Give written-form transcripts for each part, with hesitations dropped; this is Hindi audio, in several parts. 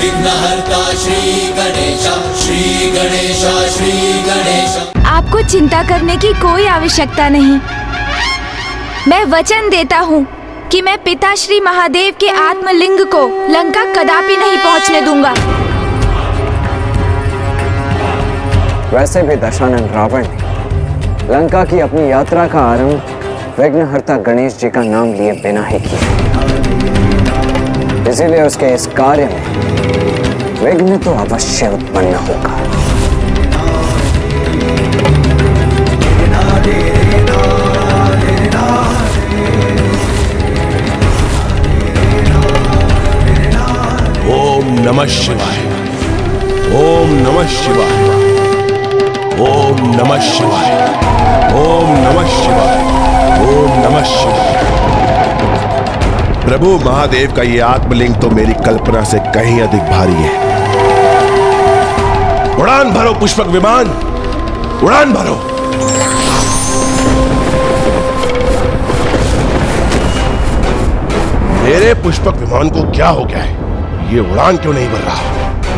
विघ्नहर्ता श्री गणेशा, श्री गणेशा, श्री गणेशा। आपको चिंता करने की कोई आवश्यकता नहीं। मैं वचन देता हूँ कि मैं पिता श्री महादेव के आत्मलिंग को लंका कदापि नहीं पहुँचने दूंगा। वैसे भी दशानन रावण ने लंका की अपनी यात्रा का आरंभ विघ्नहर्ता गणेश जी का नाम लिए बिना ही किया, इसीलिए उसके इस कार्य में विघ्न तो अवश्य उत्पन्न होगा। ओम नमः शिवाय, ओम नमः शिवाय, ओम नमः शिवाय, ओम नमः शिवाय, ओम नमः शिवाय। प्रभु महादेव का ये आत्मलिंग तो मेरी कल्पना से कहीं अधिक भारी है। उड़ान भरो पुष्पक विमान, उड़ान भरो। मेरे पुष्पक विमान को क्या हो गया है? ये उड़ान क्यों नहीं भर रहा?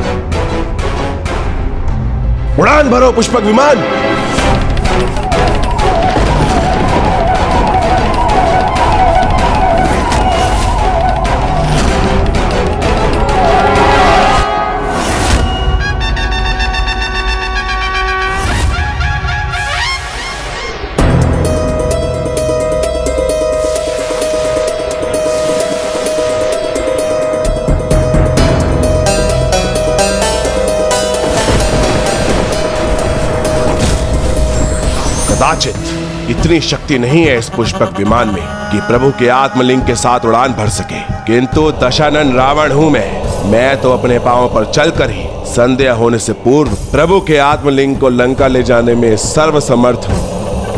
उड़ान भरो पुष्पक विमान। कदाचित इतनी शक्ति नहीं है इस पुष्पक विमान में कि प्रभु के आत्मलिंग के साथ उड़ान भर सके, किंतु दशानन रावण हूं मैं तो अपने पांवों पर चलकर ही संध्या होने से पूर्व प्रभु के आत्मलिंग को लंका ले जाने में सर्वसमर्थ हूं।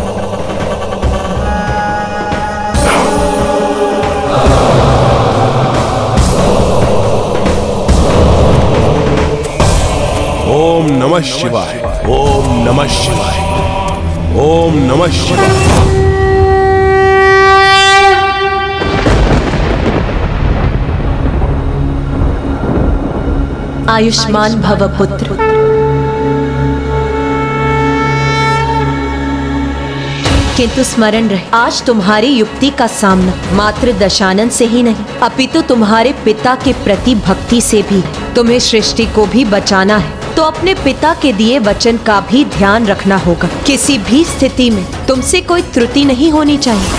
ओम नमः शिवाय, ओम नमः शिवाय, ओम नमः शिवाय। आयुष्मान भव पुत्र। किंतु स्मरण रहे, आज तुम्हारी युक्ति का सामना मात्र दशानन से ही नहीं अपितु तुम्हारे पिता के प्रति भक्ति से भी। तुम्हें सृष्टि को भी बचाना है तो अपने पिता के दिए वचन का भी ध्यान रखना होगा। किसी भी स्थिति में तुमसे कोई त्रुटि नहीं होनी चाहिए।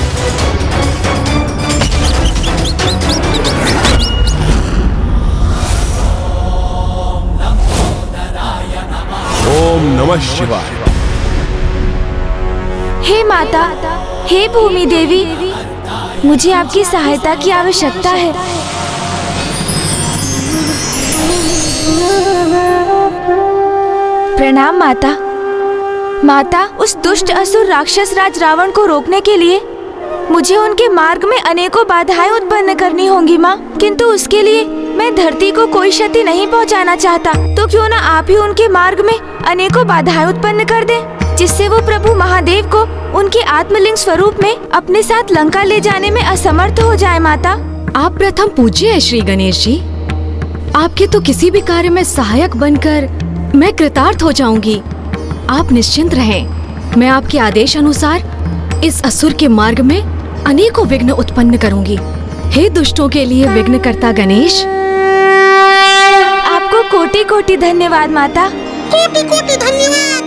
ओम नमः शिवाय। हे माता, हे भूमि देवी, मुझे आपकी सहायता की आवश्यकता है। प्रणाम माता। माता, उस दुष्ट असुर राक्षस राज रावण को रोकने के लिए मुझे उनके मार्ग में अनेकों बाधाएं उत्पन्न करनी होंगी माँ, किंतु उसके लिए मैं धरती को कोई क्षति नहीं पहुँचाना चाहता। तो क्यों ना आप ही उनके मार्ग में अनेकों बाधाएं उत्पन्न कर दें, जिससे वो प्रभु महादेव को उनके आत्मलिंग स्वरूप में अपने साथ लंका ले जाने में असमर्थ हो जाए। माता, आप प्रथम पूज्य है श्री गणेश जी। आपके तो किसी भी कार्य में सहायक बनकर मैं कृतार्थ हो जाऊंगी। आप निश्चिंत रहें, मैं आपके आदेश अनुसार इस असुर के मार्ग में अनेकों विघ्न उत्पन्न करूंगी। हे दुष्टों के लिए विघ्नकर्ता गणेश, आपको कोटि कोटि धन्यवाद माता। कोटि कोटि धन्यवाद।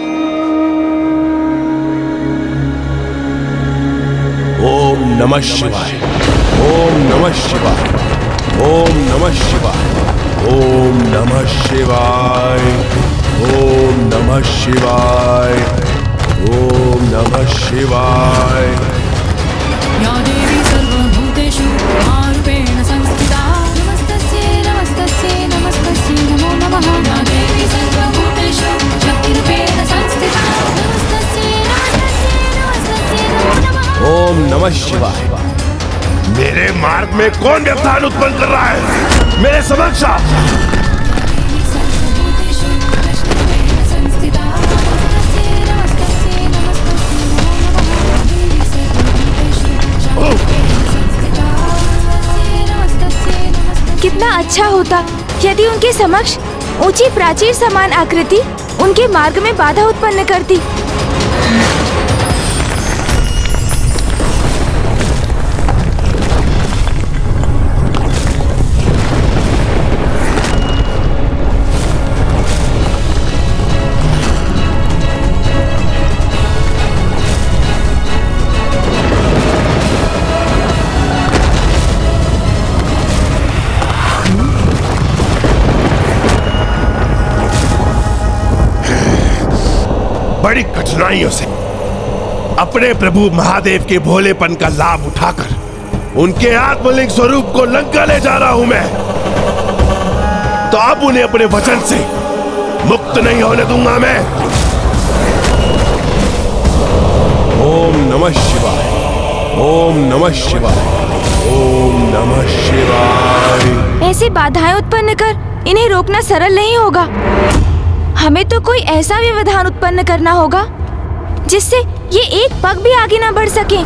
ओम नमः शिवाय, ओम नमः शिवाय, ओम नमः शिवाय, ओम नमः शिवाय, ओम नमः शिवाय, ओम नमः शिवाय। या देवी सर्वभूतेषु मारूपेण संस्थिता, नमस्तस्यै नमस्तस्यै नमस्तस्यै नमो नमः। या देवी सर्वभूतेषु शक्तिरूपेण संस्थिता, नमस्तस्यै नमस्तस्यै नमस्तस्यै नमो नमः। ओम नमः शिवाय। मेरे मार्ग में कौन व्यवधान उत्पन्न कर रहा है? मेरे समक्ष कितना अच्छा होता यदि उनके समक्ष ऊंची प्राचीर समान आकृति उनके मार्ग में बाधा उत्पन्न करती। बड़ी कठिनाइयों से अपने प्रभु महादेव के भोलेपन का लाभ उठाकर उनके आत्मलिंग स्वरूप को लंका ले जा रहा हूं मैं, तो अब उन्हें अपने वचन से मुक्त नहीं होने दूंगा मैं। ओम नमः शिवाय, ओम नमः शिवाय, ओम नमः शिवाय। ऐसी बाधाएं उत्पन्न कर इन्हें रोकना सरल नहीं होगा। हमें तो कोई ऐसा व्यवधान उत्पन्न करना होगा जिससे ये एक पग भी आगे ना बढ़ सके।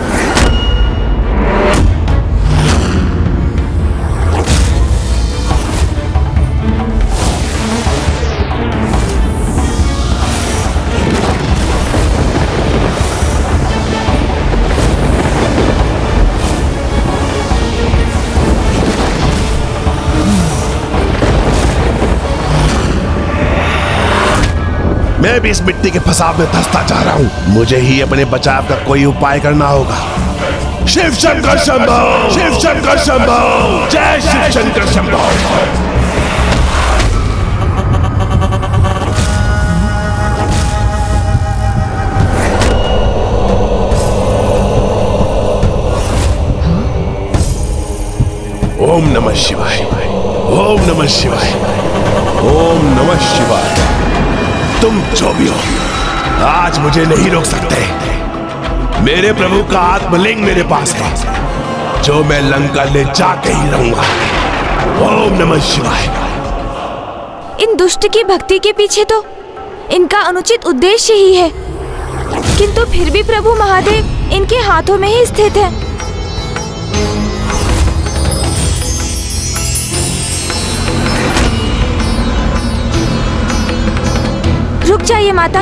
मैं भी इस मिट्टी के फसाव में धंसता जा रहा हूँ। मुझे ही अपने बचाव का कोई उपाय करना होगा। शिव शंकर शंभो, शिव शंकर शंभो, जय शिव शंकर शंभो। ओम नमः शिवाय, ओम नमः शिवाय, ओम नमः शिवाय। तुम जो भी हो, आज मुझे नहीं रोक सकते। मेरे प्रभु का आत्मलिंग मेरे पास है, जो मैं लंका ले जाके ही रहूंगा। ओम नमः शिवाय। इन दुष्ट की भक्ति के पीछे तो इनका अनुचित उद्देश्य ही है, किंतु फिर भी प्रभु महादेव इनके हाथों में ही स्थित है। रुक जाइए माता,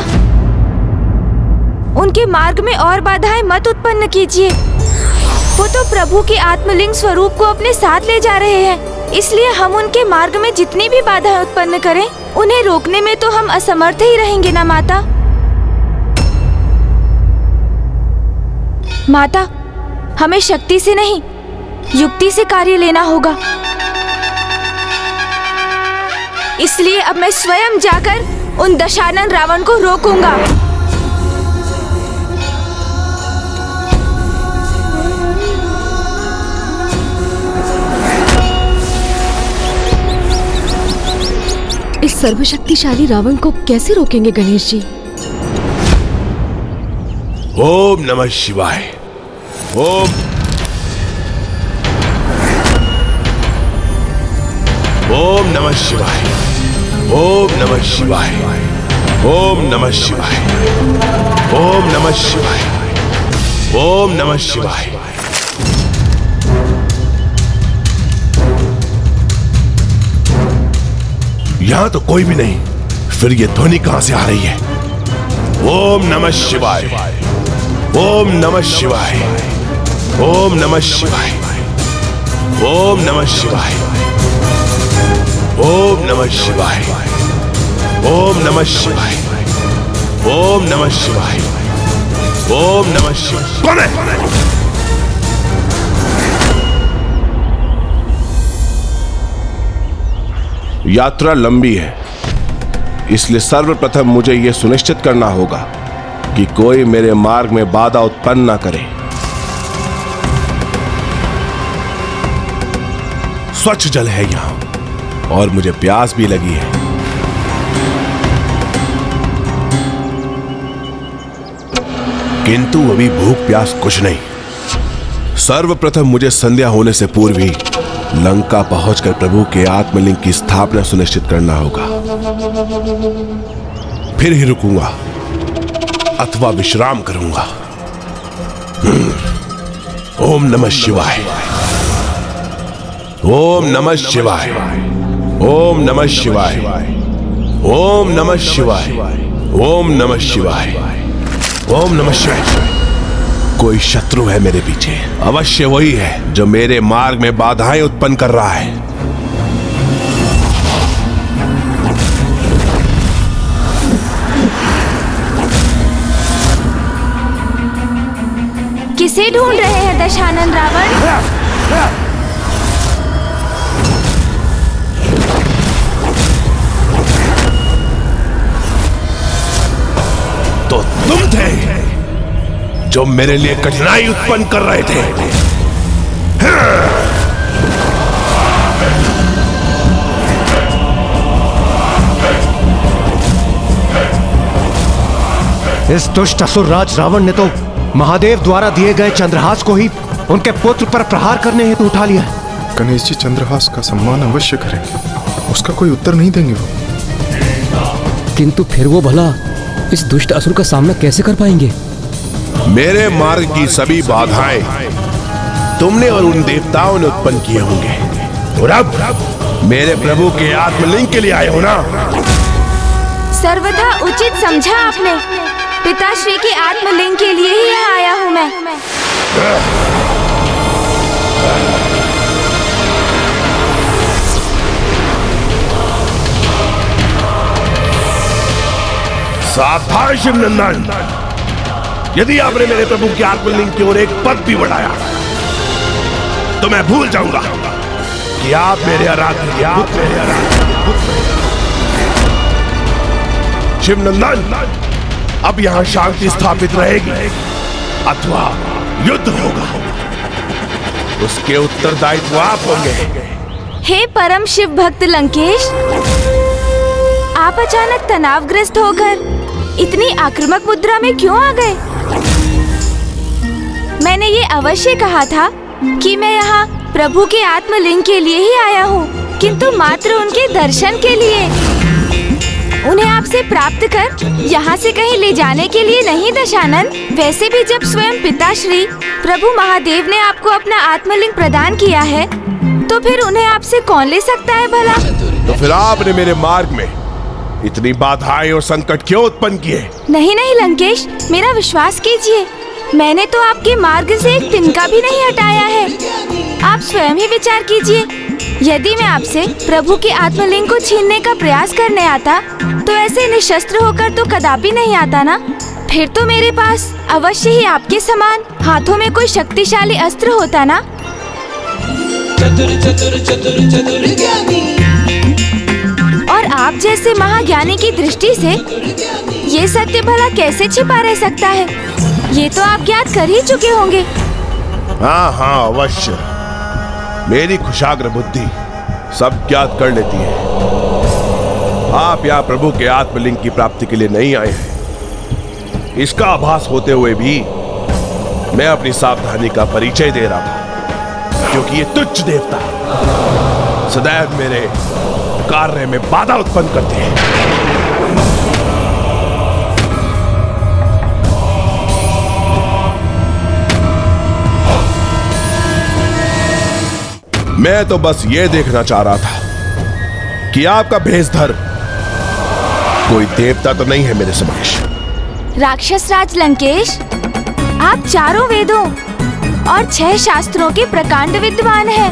उनके मार्ग में और बाधाएं मत उत्पन्न कीजिए। वो तो प्रभु के आत्मलिंग स्वरूप को अपने साथ ले जा रहे हैं, इसलिए हम उनके मार्ग में जितनी भी बाधाएं उत्पन्न करें, उन्हें रोकने में तो हम असमर्थ ही रहेंगे ना माता। माता, हमें शक्ति से नहीं, युक्ति से कार्य लेना होगा। इसलिए अब मैं स्वयं जाकर उन दशानन रावण को रोकूंगा। इस सर्वशक्तिशाली रावण को कैसे रोकेंगे गणेश जी? ओम नमः शिवाय। ओम नमः शिवाय। ओम नमः शिवाय। ओम नमः शिवाय। ओम नमः शिवाय। ओम नमः शिवाय। यहां तो कोई भी नहीं, फिर ये ध्वनि कहां से आ रही है? ओम नमः शिवाय। ओम नमः शिवाय। ओम नमः शिवाय। ओम नमः शिवाय। ओम नमः शिवाय। ओम नमः शिवाय। ओम नमः शिवाय। ओम नमः शिवाय। कौन है? यात्रा लंबी है, इसलिए सर्वप्रथम मुझे यह सुनिश्चित करना होगा कि कोई मेरे मार्ग में बाधा उत्पन्न न करे। स्वच्छ जल है यहां और मुझे प्यास भी लगी है। किंतु अभी भूख प्यास कुछ नहीं। सर्वप्रथम मुझे संध्या होने से पूर्व ही लंका पहुंचकर प्रभु के आत्मलिंग की स्थापना सुनिश्चित करना होगा। फिर ही रुकूंगा अथवा विश्राम करूंगा। ओम नमः शिवाय। ओम नमः शिवाय। ओम नमः शिवाय, ओम नमः शिवाय, ओम नमः शिवाय, ओम नमः शिवाय। कोई शत्रु है मेरे पीछे, अवश्य वही है जो मेरे मार्ग में बाधाएं उत्पन्न कर रहा है। किसे ढूंढ रहे हैं दशानन रावण? तो तुम थे जो मेरे लिए कठिनाई उत्पन्न कर रहे थे। इस दुष्ट असुरराज रावण ने तो महादेव द्वारा दिए गए चंद्रहास को ही उनके पुत्र पर प्रहार करने हेतु उठा लिया है। गणेश जी चंद्रहास का सम्मान अवश्य करेंगे, उसका कोई उत्तर नहीं देंगे वो। किंतु फिर वो भला इस दुष्ट असुर का सामना कैसे कर पाएंगे? मेरे मार्ग की सभी बाधाएं तुमने और उन देवताओं ने उत्पन्न किए होंगे, और अब मेरे प्रभु के आत्मलिंग के लिए आए हो ना? सर्वथा उचित समझा आपने। पिताश्री के आत्मलिंग के लिए ही यहाँ आया हूँ मैं। सावधान शिवनंदन, यदि आपने मेरे प्रभु के आत्मलिंग की ओर एक पद भी बढ़ाया तो मैं भूल जाऊंगा कि आप मेरे आराध्य, आप मेरे आराध्य। शिवनंदन, अब यहां शांति स्थापित रहेगी अथवा युद्ध होगा, उसके उत्तरदायित्व आप होंगे। हे परम शिव भक्त लंकेश, आप अचानक तनावग्रस्त होकर इतनी आक्रामक मुद्रा में क्यों आ गए? मैंने ये अवश्य कहा था कि मैं यहाँ प्रभु के आत्मलिंग के लिए ही आया हूँ, किंतु मात्र उनके दर्शन के लिए। उन्हें आपसे प्राप्त कर यहाँ से कहीं ले जाने के लिए नहीं दशानन। वैसे भी जब स्वयं पिताश्री प्रभु महादेव ने आपको अपना आत्मलिंग प्रदान किया है, तो फिर उन्हें आपसे कौन ले सकता है भला? तो फिर आपने मेरे मार्ग में इतनी बाधाएं और संकट क्यों उत्पन्न किए? नहीं नहीं लंकेश, मेरा विश्वास कीजिए, मैंने तो आपके मार्ग से एक तिनका भी नहीं हटाया है। आप स्वयं ही विचार कीजिए, यदि मैं आपसे प्रभु के आत्मलिंग को छीनने का प्रयास करने आता तो ऐसे निशस्त्र होकर तो कदापि नहीं आता ना। फिर तो मेरे पास अवश्य ही आपके समान हाथों में कोई शक्तिशाली अस्त्र होता ना। चतुर चतुर चतुर चतुर ज्ञानी, और आप जैसे महाज्ञानी की दृष्टि से ये सत्य भला कैसे छिपा रह सकता है, ये तो आप ज्ञात कर ही चुके होंगे। हाँ हाँ अवश्य, मेरी कुशाग्र बुद्धि सब ज्ञात कर लेती है। आप यहाँ प्रभु के आत्मलिंग की प्राप्ति के लिए नहीं आए हैं, इसका आभास होते हुए भी मैं अपनी सावधानी का परिचय दे रहा था, क्योंकि ये तुच्छ देवता सदैव मेरे कार्य में बाधा उत्पन्न करते हैं। मैं तो बस ये देखना चाह रहा था कि आपका भेषधर कोई देवता तो नहीं है मेरे समक्ष। राक्षस राज लंकेश, आप चारों वेदों और 6 शास्त्रों के प्रकांड विद्वान हैं,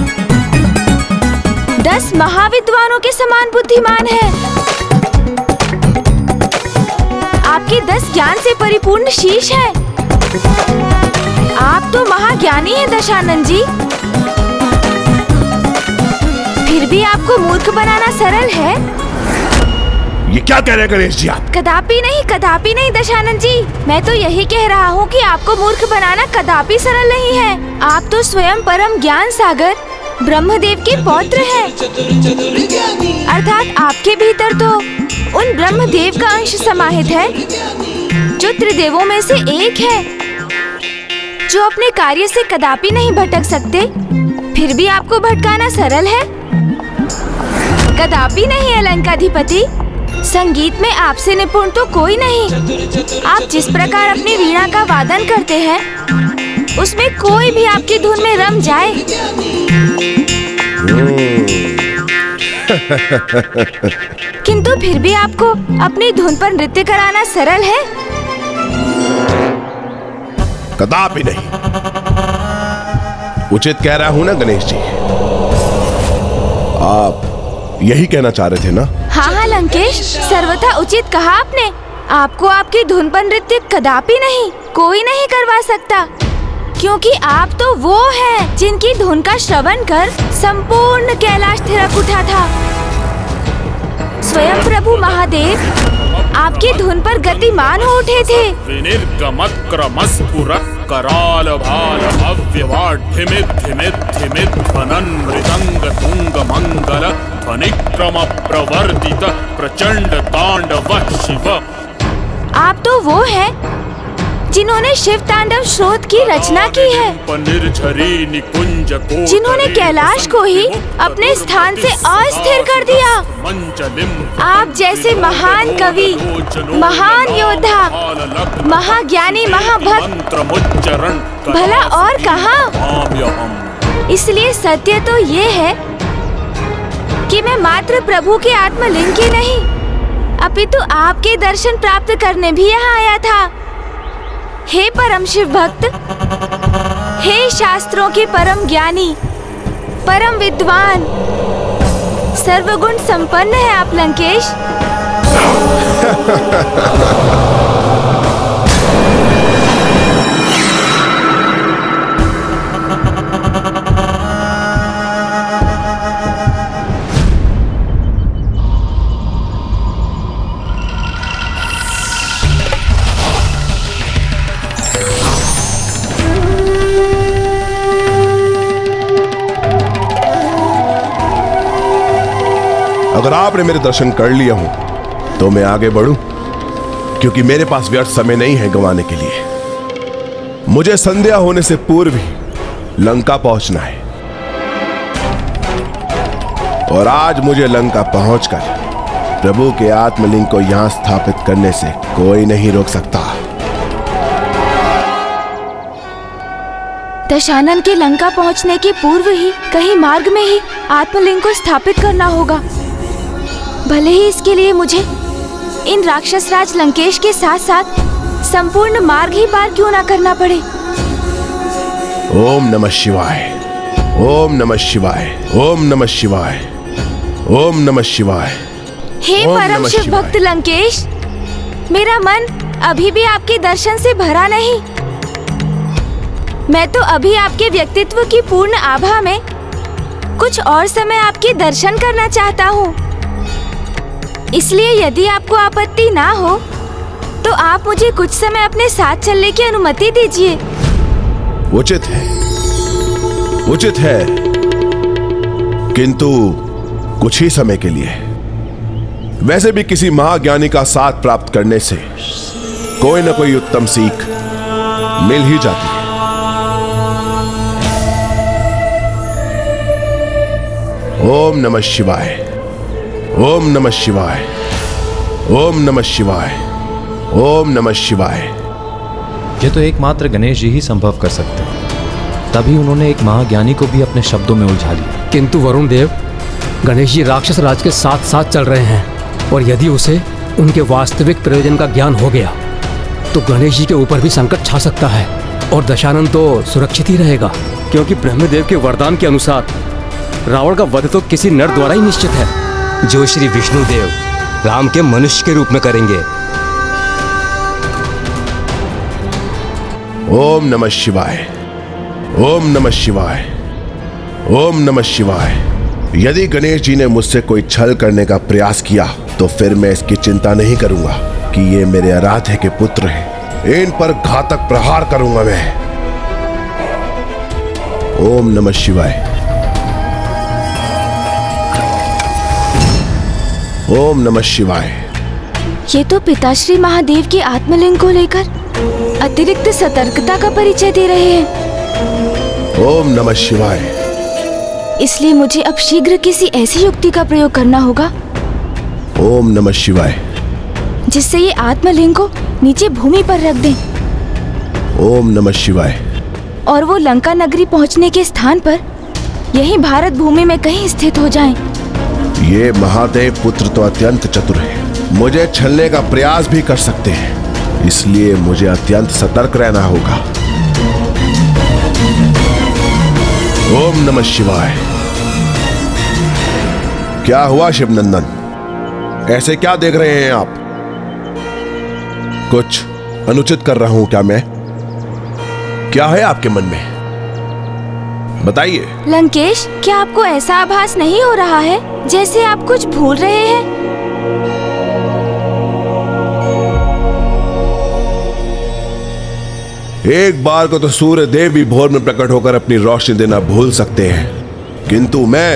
10 महाविद्वानों के समान बुद्धिमान हैं। आपके 10 ज्ञान से परिपूर्ण शीश है। आप तो महाज्ञानी हैं दशानन जी, फिर भी आपको मूर्ख बनाना सरल है। ये क्या कह रहे हैं गणेश जी आप? कदापि नहीं दशानन जी, मैं तो यही कह रहा हूँ कि आपको मूर्ख बनाना कदापि सरल नहीं है। आप तो स्वयं परम ज्ञान सागर ब्रह्मदेव के पौत्र हैं, अर्थात आपके भीतर तो उन ब्रह्मदेव का अंश समाहित है जो त्रिदेवों में से एक है, जो अपने कार्य से कदापि नहीं भटक सकते। फिर भी आपको भटकाना सरल है? कदापि नहीं अलंकाधिपति, संगीत में आपसे निपुण तो कोई नहीं। आप जिस प्रकार अपनी वीणा का वादन करते हैं, उसमें कोई भी आपकी धुन में रम जाए। किंतु फिर भी आपको अपनी धुन पर नृत्य कराना सरल है? कदापि नहीं। उचित कह रहा हूं ना गणेश जी? आप यही कहना चाह रहे थे ना? हाँ हाँ लंकेश, सर्वथा उचित कहा आपने। आपको आपकी धुन पर नृत्य कदापि नहीं, कोई नहीं करवा सकता, क्योंकि आप तो वो हैं जिनकी धुन का श्रवण कर संपूर्ण कैलाश थिरक उठा था। स्वयं प्रभु महादेव आपकी धुन पर गतिमान हो उठे थे। विनिर्गमत क्रमस्फुर कराल भाल अव्यवाड धिमित धिमित धिमित ध्वनन मृदंग तुंग मंगल ध्वनिक्रम प्रवर्तित प्रचंड तांडव शिव। आप तो वो हैं जिन्होंने शिव तांडव स्रोत की रचना की है, जिन्होंने कैलाश को ही अपने स्थान से अस्थिर कर दिया। आप जैसे महान कवि, महान योद्धा, महाज्ञानी, महाभक्त भला और कहाँ। इसलिए सत्य तो ये है कि मैं मात्र प्रभु के आत्मलिंग की नहीं, अपितु आपके दर्शन प्राप्त करने भी यहाँ आया था। हे परम शिव भक्त, हे शास्त्रों के परम ज्ञानी, परम विद्वान, सर्वगुण संपन्न है आप लंकेश। अगर आपने मेरे दर्शन कर लिया हूं तो मैं आगे बढ़ूं, क्योंकि मेरे पास व्यर्थ समय नहीं है गंवाने के लिए। मुझे संध्या होने से पूर्व ही लंका पहुंचना है, और आज मुझे लंका पहुंचकर प्रभु के आत्मलिंग को यहां स्थापित करने से कोई नहीं रोक सकता। दशानन के लंका पहुंचने के पूर्व ही कहीं मार्ग में ही आत्मलिंग को स्थापित करना होगा। भले ही इसके लिए मुझे इन राक्षस राज लंकेश के साथ साथ संपूर्ण मार्ग ही पार क्यों ना करना पड़े। ओम नमः शिवाय, ओम नमः शिवाय, ओम नमः शिवाय, ओम नमः शिवाय। हे परम शिव भक्त लंकेश, मेरा मन अभी भी आपके दर्शन से भरा नहीं। मैं तो अभी आपके व्यक्तित्व की पूर्ण आभा में कुछ और समय आपके दर्शन करना चाहता हूँ। इसलिए यदि आपको आपत्ति ना हो तो आप मुझे कुछ समय अपने साथ चलने की अनुमति दीजिए। उचित है, उचित है, किंतु कुछ ही समय के लिए। वैसे भी किसी महाज्ञानी का साथ प्राप्त करने से कोई न कोई उत्तम सीख मिल ही जाती है। ओम नमः शिवाय, ओम नमः शिवाय, ओम नमः शिवाय, ओम नमः शिवाय। ये तो एकमात्र गणेश जी ही संभव कर सकते हैं, तभी उन्होंने एक महाज्ञानी को भी अपने शब्दों में उलझा लिया। किंतु वरुण देव, गणेश जी राक्षस राज के साथ साथ चल रहे हैं, और यदि उसे उनके वास्तविक प्रयोजन का ज्ञान हो गया तो गणेश जी के ऊपर भी संकट छा सकता है, और दशानन तो सुरक्षित ही रहेगा, क्योंकि ब्रह्मदेव के वरदान के अनुसार रावण का वध तो किसी नर द्वारा ही निश्चित है, जो श्री विष्णुदेव राम के मनुष्य के रूप में करेंगे। ओम नमः शिवाय, ओम नमः शिवाय, ओम नमः शिवाय। यदि गणेश जी ने मुझसे कोई छल करने का प्रयास किया तो फिर मैं इसकी चिंता नहीं करूंगा कि ये मेरे आराध्य के पुत्र हैं। इन पर घातक प्रहार करूंगा मैं। ओम नमः शिवाय, ओम नमः शिवाय। ये तो पिताश्री महादेव के आत्मलिंग को लेकर अतिरिक्त सतर्कता का परिचय दे रहे हैं। ओम नमः शिवाय। इसलिए मुझे अब शीघ्र किसी ऐसी युक्ति का प्रयोग करना होगा ओम नमः शिवाय, जिससे ये आत्मलिंग को नीचे भूमि पर रख दें। ओम नमः शिवाय। और वो लंका नगरी पहुंचने के स्थान पर यहीं भारत भूमि में कहीं स्थित हो जाएं। ये महादेव पुत्र तो अत्यंत चतुर है, मुझे छलने का प्रयास भी कर सकते हैं, इसलिए मुझे अत्यंत सतर्क रहना होगा। ओम नमः शिवाय। क्या हुआ शिवनंदन, ऐसे क्या देख रहे हैं आप? कुछ अनुचित कर रहा हूं क्या मैं? क्या है आपके मन में, बताइए। लंकेश, क्या आपको ऐसा आभास नहीं हो रहा है जैसे आप कुछ भूल रहे हैं? एक बार को तो सूर्य देव भी भोर में प्रकट होकर अपनी रोशनी देना भूल सकते हैं, किंतु मैं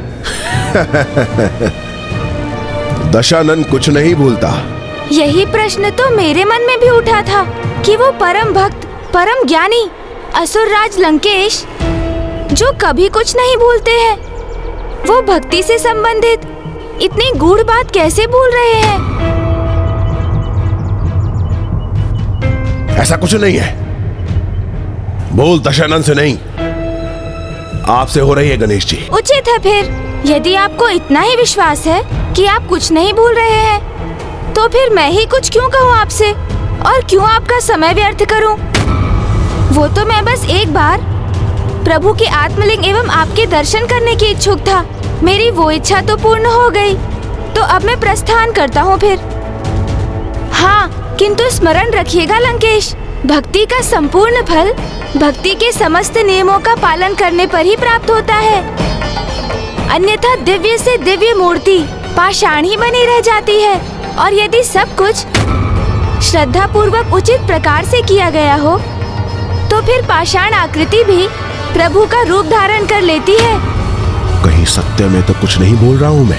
दशानन कुछ नहीं भूलता। यही प्रश्न तो मेरे मन में भी उठा था कि वो परम भक्त, परम ज्ञानी असुरराज लंकेश, जो कभी कुछ नहीं भूलते हैं, वो भक्ति से संबंधित इतनी गूढ़ बात कैसे भूल रहे हैं? ऐसा कुछ नहीं है, भूल दशानन से नहीं, आपसे हो रही है गणेश जी। उचित है फिर, यदि आपको इतना ही विश्वास है कि आप कुछ नहीं भूल रहे हैं, तो फिर मैं ही कुछ क्यों कहूँ आपसे और क्यों आपका समय व्यर्थ करूँ? वो तो मैं बस एक बार प्रभु के आत्मलिंग एवं आपके दर्शन करने की इच्छुक था। मेरी वो इच्छा तो पूर्ण हो गई, तो अब मैं प्रस्थान करता हूँ फिर। हाँ, किंतु स्मरण रखिएगा लंकेश, भक्ति का संपूर्ण फल भक्ति के समस्त नियमों का पालन करने पर ही प्राप्त होता है, अन्यथा दिव्य से दिव्य मूर्ति पाषाण ही बनी रह जाती है। और यदि सब कुछ श्रद्धा पूर्वक उचित प्रकार से किया गया हो, तो फिर पाषाण आकृति भी प्रभु का रूप धारण कर लेती है। कहीं सत्य में तो कुछ नहीं बोल रहा हूं मैं।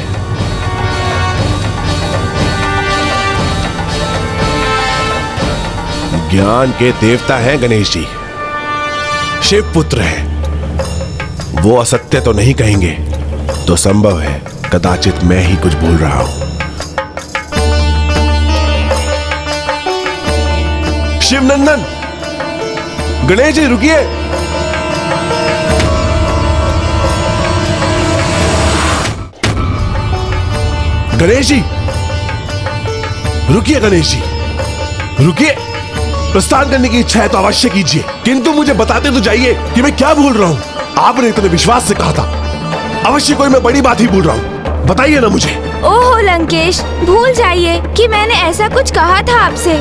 ज्ञान के देवता हैं गणेश जी, शिव पुत्र हैं, वो असत्य तो नहीं कहेंगे, तो संभव है कदाचित मैं ही कुछ बोल रहा हूं। शिवनंदन, गणेश जी रुकिए। गणेश जी रुकिए, गणेश जी रुकिए। प्रस्थान करने की इच्छा है तो अवश्य कीजिए, किंतु मुझे बताते तो जाइए कि मैं क्या भूल रहा हूं। आपने इतने विश्वास से कहा था, अवश्य कोई मैं बड़ी बात ही भूल रहा हूं, बताइए ना मुझे। ओहो लंकेश, भूल जाइए कि मैंने ऐसा कुछ कहा था आपसे।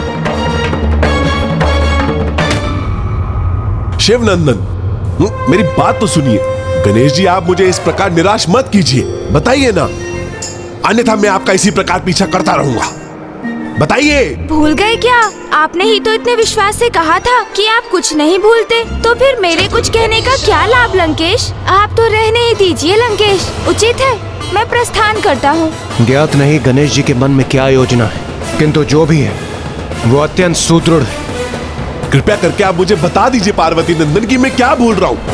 शिवनंदन, मेरी बात तो सुनिए। गणेश जी, आप मुझे इस प्रकार निराश मत कीजिए, बताइए ना, अन्यथा मैं आपका इसी प्रकार पीछा करता रहूंगा, बताइए। भूल गए क्या? आपने ही तो इतने विश्वास से कहा था कि आप कुछ नहीं भूलते, तो फिर मेरे कुछ कहने का क्या लाभ लंकेश? आप तो रहने ही दीजिए लंकेश, उचित है मैं प्रस्थान करता हूँ। ज्ञात नहीं गणेश जी के मन में क्या योजना है, किंतु जो भी है वो अत्यंत सुदृढ़ है। कृपया करके आप मुझे बता दीजिए पार्वती नंदन की मैं क्या भूल रहा हूँ।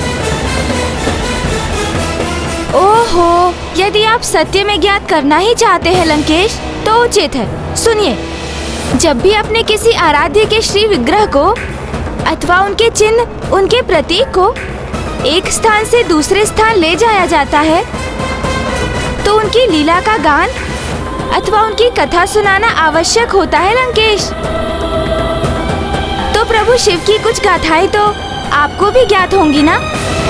ओहो, यदि आप सत्य में ज्ञात करना ही चाहते हैं लंकेश, तो उचित है, सुनिए। जब भी अपने किसी आराध्य के श्री विग्रह को अथवा उनके चिन्ह, उनके प्रतीक को एक स्थान से दूसरे स्थान ले जाया जाता है, तो उनकी लीला का गान अथवा उनकी कथा सुनाना आवश्यक होता है लंकेश। तो प्रभु शिव की कुछ गाथाएं तो आपको भी ज्ञात होंगी ना?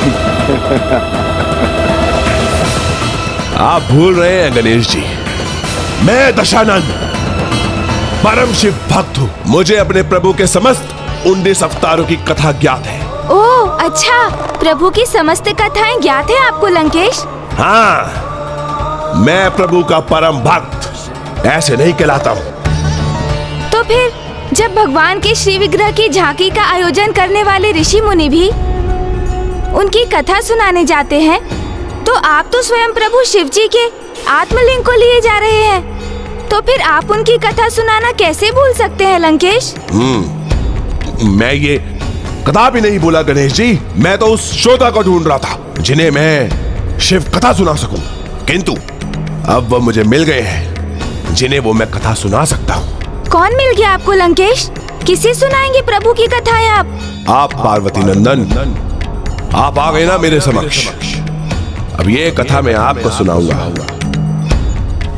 आप भूल रहे हैं गणेश जी, मैं दशानन परम शिव भक्त हूँ। मुझे अपने प्रभु के समस्त 19 अवतारों की कथा ज्ञात है। ओह अच्छा, प्रभु की समस्त कथाएं ज्ञात है आपको लंकेश? हाँ, मैं प्रभु का परम भक्त ऐसे नहीं कहलाता हूँ। तो फिर जब भगवान के श्री विग्रह की झांकी का आयोजन करने वाले ऋषि मुनि भी उनकी कथा सुनाने जाते हैं, तो आप तो स्वयं प्रभु शिव जी के आत्मलिंग को लिए जा रहे हैं, तो फिर आप उनकी कथा सुनाना कैसे भूल सकते हैं लंकेश? मैं ये कदापि नहीं बोला गणेश जी, मैं तो उस श्रोता को ढूंढ रहा था जिन्हें मैं शिव कथा सुना सकूं, किंतु अब वो मुझे मिल गए हैं जिन्हें वो मैं कथा सुना सकता हूँ। कौन मिल गया आपको लंकेश? किसे सुनाएंगे प्रभु की कथाएं आप? पार्वती नंदन, आप आ गए ना मेरे समक्ष। अब ये कथा मैं आपको सुनाऊंगा।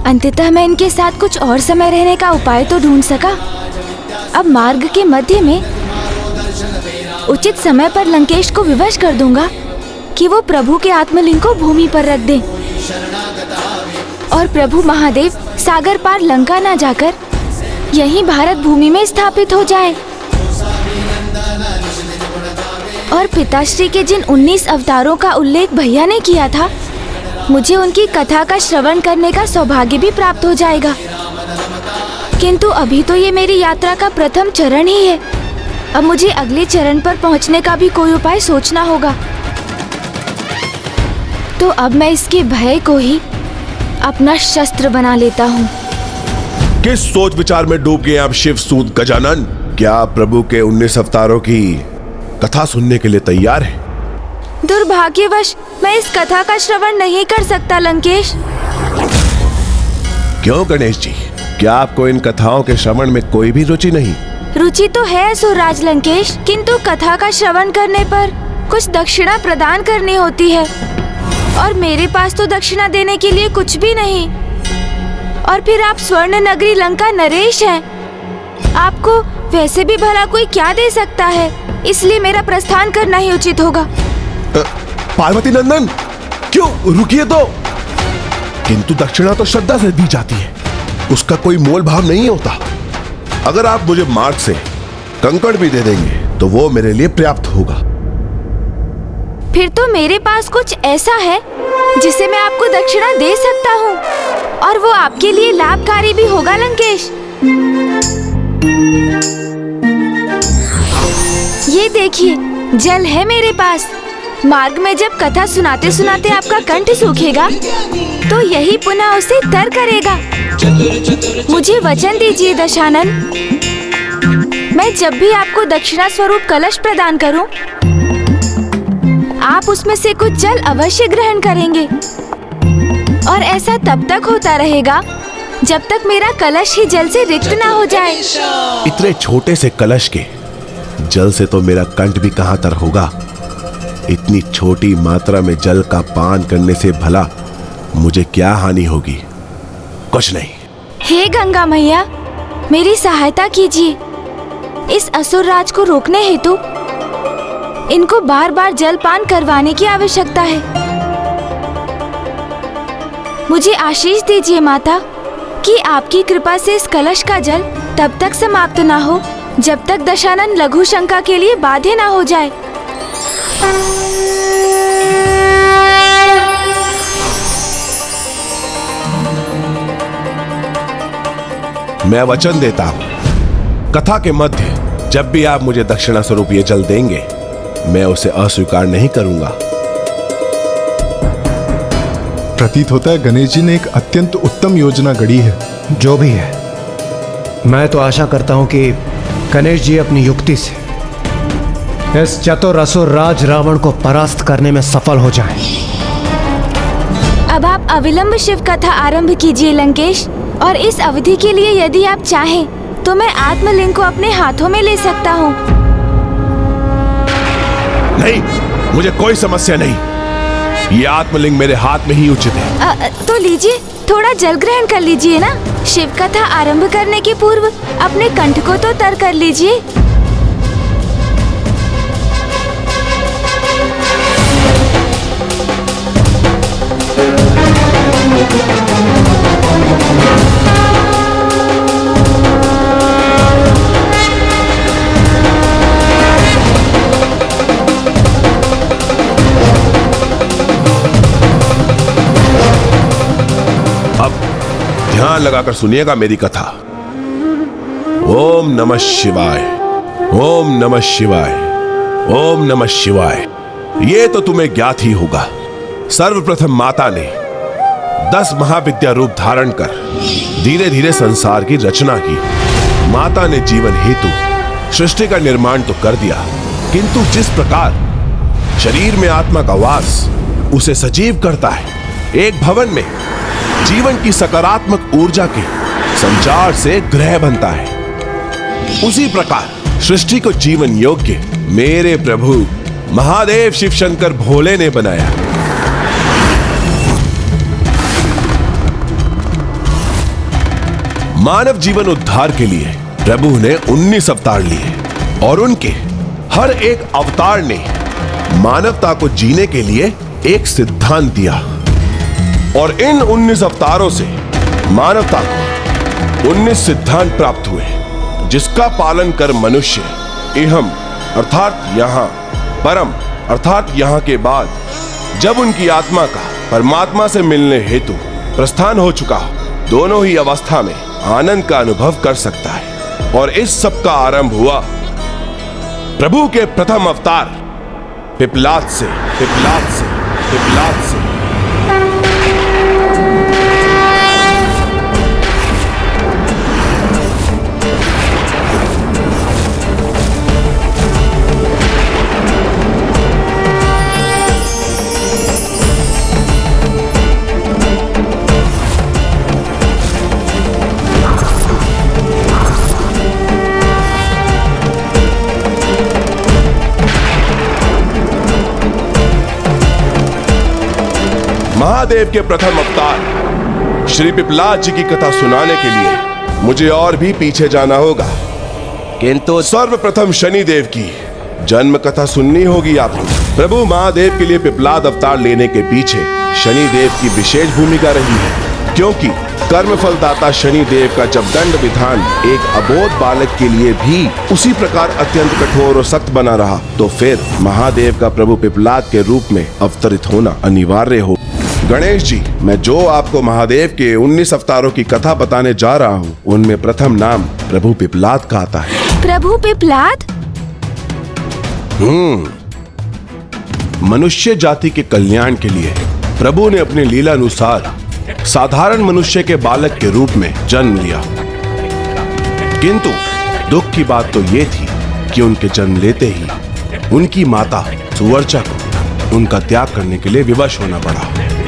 अंततः मैं इनके साथ कुछ और समय रहने का उपाय तो ढूंढ सका। अब मार्ग के मध्य में उचित समय पर लंकेश को विवश कर दूंगा कि वो प्रभु के आत्मलिंग को भूमि पर रख दे और प्रभु महादेव सागर पार लंका ना जाकर यहीं भारत भूमि में स्थापित हो जाए। और पिताश्री के जिन 19 अवतारों का उल्लेख भैया ने किया था, मुझे उनकी कथा का श्रवण करने का सौभाग्य भी प्राप्त हो जाएगा। किंतु अभी तो ये मेरी यात्रा का प्रथम चरण ही है। अब मुझे अगले चरण पर पहुंचने का भी कोई उपाय सोचना होगा। तो अब मैं इसके भय को ही अपना शस्त्र बना लेता हूँ। किस सोच विचार में डूब गए आप शिव सूत गजानन? क्या प्रभु के 19 अवतारों की कथा सुनने के लिए तैयार है? दुर्भाग्यवश मैं इस कथा का श्रवण नहीं कर सकता लंकेश। क्यों गणेश जी, क्या आपको इन कथाओं के श्रवण में कोई भी रुचि नहीं? रुचि तो है असुरराज लंकेश, किंतु कथा का श्रवण करने पर कुछ दक्षिणा प्रदान करनी होती है और मेरे पास तो दक्षिणा देने के लिए कुछ भी नहीं। और फिर आप स्वर्ण नगरी लंका नरेश हैं, आपको वैसे भी भला कोई क्या दे सकता है, इसलिए मेरा प्रस्थान करना ही उचित होगा। पार्वती नंदन, क्यों रुकिए तो। किंतु दक्षिणा तो श्रद्धा से दी जाती है, उसका कोई मोल भाव नहीं होता। अगर आप मुझे मार्ग से कंकड़ भी दे देंगे तो वो मेरे लिए पर्याप्त होगा। फिर तो मेरे पास कुछ ऐसा है जिसे मैं आपको दक्षिणा दे सकता हूँ और वो आपके लिए लाभकारी भी होगा लंकेश। ये देखिए, जल है मेरे पास। मार्ग में जब कथा सुनाते सुनाते आपका कंठ सूखेगा तो यही पुनः उसे तर करेगा। मुझे वचन दीजिए दशानन, मैं जब भी आपको दक्षिणा स्वरूप कलश प्रदान करूं, आप उसमें से कुछ जल अवश्य ग्रहण करेंगे। और ऐसा तब तक होता रहेगा जब तक मेरा कलश ही जल से रिक्त ना हो जाए। इतने छोटे से कलश के जल से तो मेरा कंठ भी कहां तर होगा। इतनी छोटी मात्रा में जल का पान करने से भला मुझे क्या हानि होगी? कुछ नहीं। हे गंगा मैया, मेरी सहायता कीजिए। इस असुरराज को रोकने हेतु इनको बार बार जल पान करवाने की आवश्यकता है। मुझे आशीष दीजिए माता कि आपकी कृपा से इस कलश का जल तब तक समाप्त ना हो जब तक दशानन लघु शंका के लिए बाध्य ना हो जाए। मैं वचन देता हूं, कथा के मध्य जब भी आप मुझे दक्षिणा स्वरूप ये जल देंगे, मैं उसे अस्वीकार नहीं करूंगा। प्रतीत होता है गणेश जी ने एक अत्यंत उत्तम योजना गढ़ी है। जो भी है, मैं तो आशा करता हूं कि गणेश जी अपनी युक्ति से इस चतुर असुर राज रावण को परास्त करने में सफल हो जाएं। अब आप अविलंब शिव कथा आरंभ कीजिए लंकेश, और इस अवधि के लिए यदि आप चाहें तो मैं आत्मलिंग को अपने हाथों में ले सकता हूँ। नहीं, मुझे कोई समस्या नहीं। ये आत्मलिंग मेरे हाथ में ही उचित है। तो लीजिए, थोड़ा जल ग्रहण कर लीजिए ना। शिव कथा आरंभ करने के पूर्व अपने कंठ को तो तर कर लीजिए। ध्यान लगाकर सुनिएगा मेरी कथा। ओम नमः शिवाय, ओम नमः शिवाय, ओम नमः शिवाय। ये तो तुम्हें ज्ञात ही होगा, सर्वप्रथम माता ने 10 महाविद्या रूप धारण कर धीरे धीरे संसार की रचना की। माता ने जीवन हेतु सृष्टि का निर्माण तो कर दिया, किंतु जिस प्रकार शरीर में आत्मा का वास उसे सजीव करता है, एक भवन में जीवन की सकारात्मक ऊर्जा के संचार से ग्रह बनता है, उसी प्रकार सृष्टि को जीवन योग्य मेरे प्रभु महादेव शिव शंकर भोले ने बनाया। मानव जीवन उद्धार के लिए प्रभु ने 19 अवतार लिए और उनके हर एक अवतार ने मानवता को जीने के लिए एक सिद्धांत दिया और इन 19 अवतारों से मानवता को 19 सिद्धांत प्राप्त हुए, जिसका पालन कर मनुष्य इहम अर्थात यहाँ, परम अर्थात यहाँ के बाद जब उनकी आत्मा का परमात्मा से मिलने हेतु प्रस्थान हो चुका हो, दोनों ही अवस्था में आनंद का अनुभव कर सकता है। और इस सब का आरंभ हुआ प्रभु के प्रथम अवतार पिपलाद से। महादेव के प्रथम अवतार श्री पिपलाद जी की कथा सुनाने के लिए मुझे और भी पीछे जाना होगा, किंतु सर्वप्रथम शनिदेव की जन्म कथा सुननी होगी आपको। प्रभु महादेव के लिए पिपलाद अवतार लेने के पीछे शनिदेव की विशेष भूमिका रही है, क्योंकि कर्मफल दाता शनिदेव का जब दंड विधान एक अबोध बालक के लिए भी उसी प्रकार अत्यंत कठोर और सख्त बना रहा, तो फिर महादेव का प्रभु पिपलाद के रूप में अवतरित होना अनिवार्य हो। गणेश जी, मैं जो आपको महादेव के 19 अवतारों की कथा बताने जा रहा हूँ, उनमें प्रथम नाम प्रभु पिपलाद का आता है। प्रभु पिपलाद? मनुष्य जाति के कल्याण के लिए प्रभु ने अपने लीला अनुसार साधारण मनुष्य के बालक के रूप में जन्म लिया, किंतु दुख की बात तो ये थी कि उनके जन्म लेते ही उनकी माता सुवर्चा को उनका त्याग करने के लिए विवश होना पड़ा।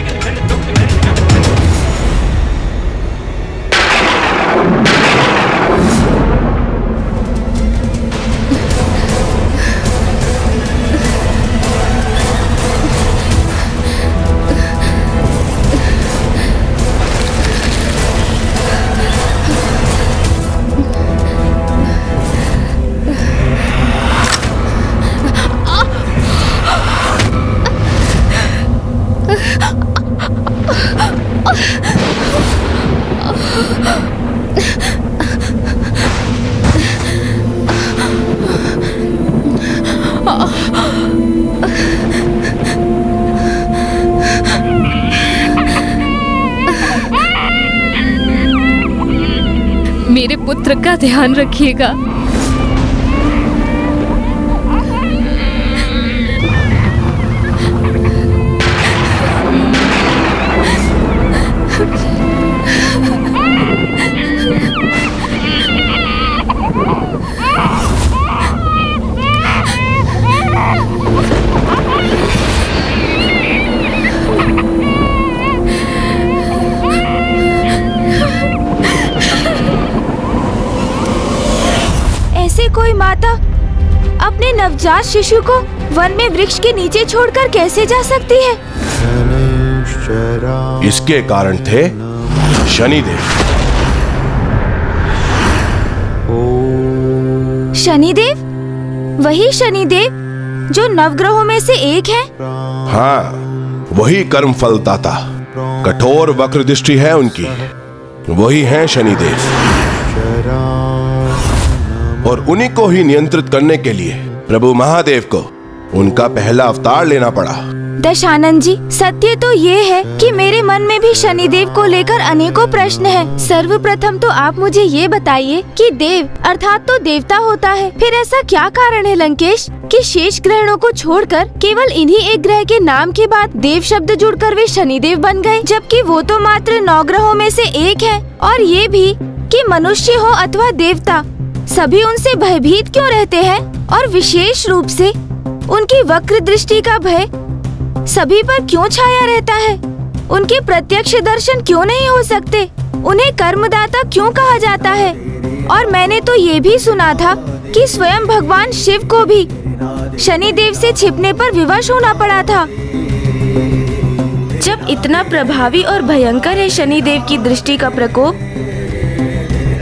मेरे पुत्र का ध्यान रखिएगा। कोई माता अपने नवजात शिशु को वन में वृक्ष के नीचे छोड़कर कैसे जा सकती है? इसके कारण थे शनिदेव। शनिदेव? वही शनिदेव जो नवग्रहों में से एक है? हाँ, वही कर्म फल दाता, कठोर वक्र दृष्टि है उनकी, वही है शनिदेव। और उन्हीं को ही नियंत्रित करने के लिए प्रभु महादेव को उनका पहला अवतार लेना पड़ा। दशानन जी, सत्य तो ये है कि मेरे मन में भी शनिदेव को लेकर अनेकों प्रश्न हैं। सर्वप्रथम तो आप मुझे ये बताइए कि देव अर्थात तो देवता होता है, फिर ऐसा क्या कारण है लंकेश कि शेष ग्रहों को छोड़कर केवल इन्हीं एक ग्रह के नाम के बाद देव शब्द जुड़कर वे शनिदेव बन गए, जबकि वो तो मात्र 9 ग्रहों में से एक है। और ये भी कि मनुष्य हो अथवा देवता, सभी उनसे भयभीत क्यों रहते हैं, और विशेष रूप से उनकी वक्र दृष्टि का भय सभी पर क्यों छाया रहता है? उनके प्रत्यक्ष दर्शन क्यों नहीं हो सकते? उन्हें कर्मदाता क्यों कहा जाता है? और मैंने तो ये भी सुना था कि स्वयं भगवान शिव को भी शनिदेव से छिपने पर विवश होना पड़ा था। जब इतना प्रभावी और भयंकर है शनिदेव की दृष्टि का प्रकोप,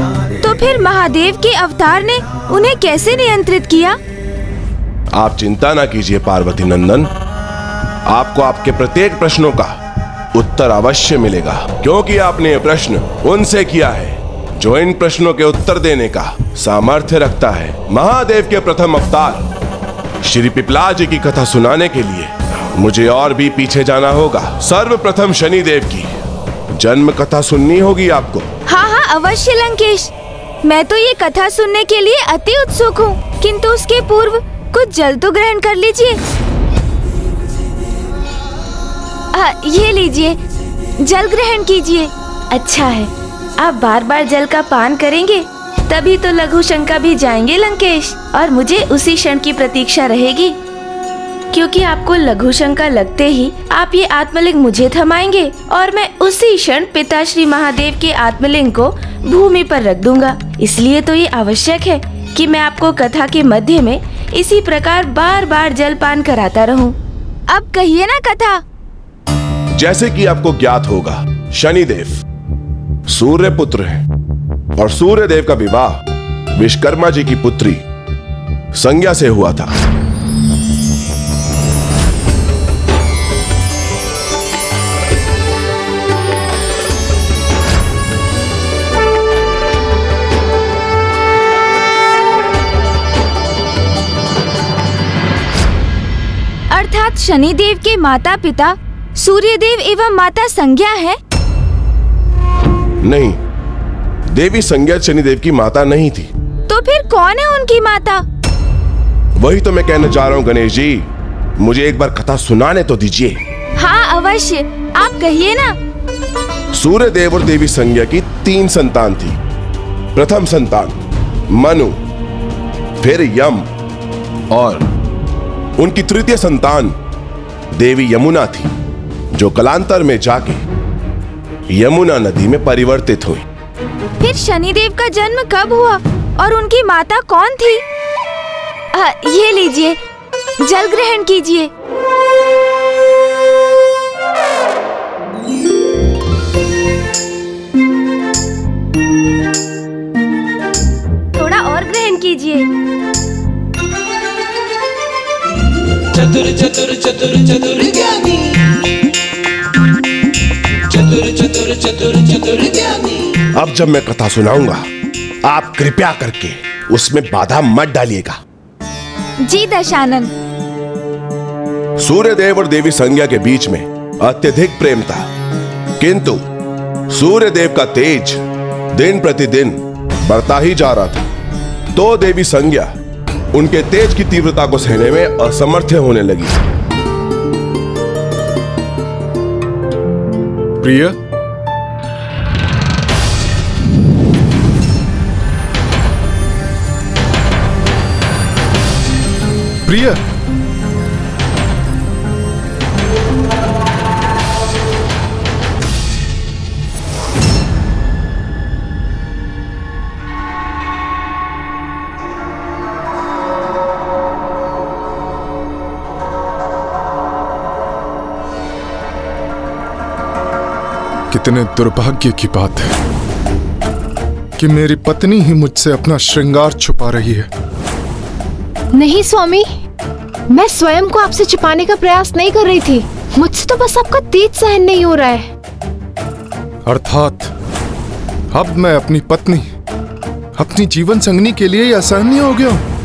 फिर महादेव के अवतार ने उन्हें कैसे नियंत्रित किया? आप चिंता ना कीजिए पार्वती नंदन, आपको आपके प्रत्येक प्रश्नों का उत्तर अवश्य मिलेगा, क्योंकि आपने ये प्रश्न उनसे किया है जो इन प्रश्नों के उत्तर देने का सामर्थ्य रखता है। महादेव के प्रथम अवतार श्री पिपला जी की कथा सुनाने के लिए मुझे और भी पीछे जाना होगा। सर्वप्रथम शनिदेव की जन्म कथा सुननी होगी आपको। हाँ हाँ अवश्य लंकेश, मैं तो ये कथा सुनने के लिए अति उत्सुक हूँ, किंतु उसके पूर्व कुछ जल तो ग्रहण कर लीजिए। ये लीजिए, जल ग्रहण कीजिए। अच्छा है, आप बार बार जल का पान करेंगे तभी तो लघु शंका भी जाएंगे लंकेश, और मुझे उसी क्षण की प्रतीक्षा रहेगी, क्योंकि आपको लघु शंका लगते ही आप ये आत्मलिंग मुझे थमाएंगे और मैं उसी क्षण पिता श्री महादेव के आत्मलिंग को भूमि पर रख दूंगा। इसलिए तो ये आवश्यक है कि मैं आपको कथा के मध्य में इसी प्रकार बार बार जल पान कराता रहूं। अब कहिए ना कथा। जैसे कि आपको ज्ञात होगा, शनिदेव सूर्य पुत्र है और सूर्य देव का विवाह विश्वकर्मा जी की पुत्री संज्ञा से हुआ था। अर्थात शनिदेव के माता पिता सूर्यदेव एवं माता संज्ञा है? नहीं, देवी संज्ञा शनिदेव की माता नहीं थी। तो फिर कौन है उनकी माता? वही तो मैं कहना चाह रहा हूँ गणेश जी, मुझे एक बार कथा सुनाने तो दीजिए। हाँ अवश्य, आप कहिए ना। सूर्यदेव और देवी संज्ञा की 3 संतान थी। प्रथम संतान मनु, फिर यम, और उनकी तृतीय संतान देवी यमुना थी, जो कालांतर में जाके यमुना नदी में परिवर्तित हुई। फिर शनिदेव का जन्म कब हुआ और उनकी माता कौन थी? ये लीजिए, जल ग्रहण कीजिए। थोड़ा और ग्रहण कीजिए। चतुर चतुर चतुर चतुर ज्ञानी, चतुर चतुर चतुर चतुर ज्ञानी। अब जब मैं कथा सुनाऊंगा, आप कृपया करके उसमें बाधा मत डालिएगा। जी दशानन। सूर्यदेव और देवी संज्ञा के बीच में अत्यधिक प्रेम था, किंतु सूर्यदेव का तेज दिन प्रतिदिन बढ़ता ही जा रहा था। तो देवी संज्ञा उनके तेज की तीव्रता को सहने में असमर्थ होने लगी। प्रिय, प्रिय, कितने दुर्भाग्य की बात है कि मेरी पत्नी ही मुझसे अपना श्रृंगार छुपा रही है। नहीं स्वामी, मैं स्वयं को आपसे छिपाने का प्रयास नहीं कर रही थी। मुझसे तो बस आपका तेज सहन नहीं हो रहा है। अर्थात अब मैं अपनी पत्नी, अपनी जीवन संगनी के लिए असहनीय हो गया हूं।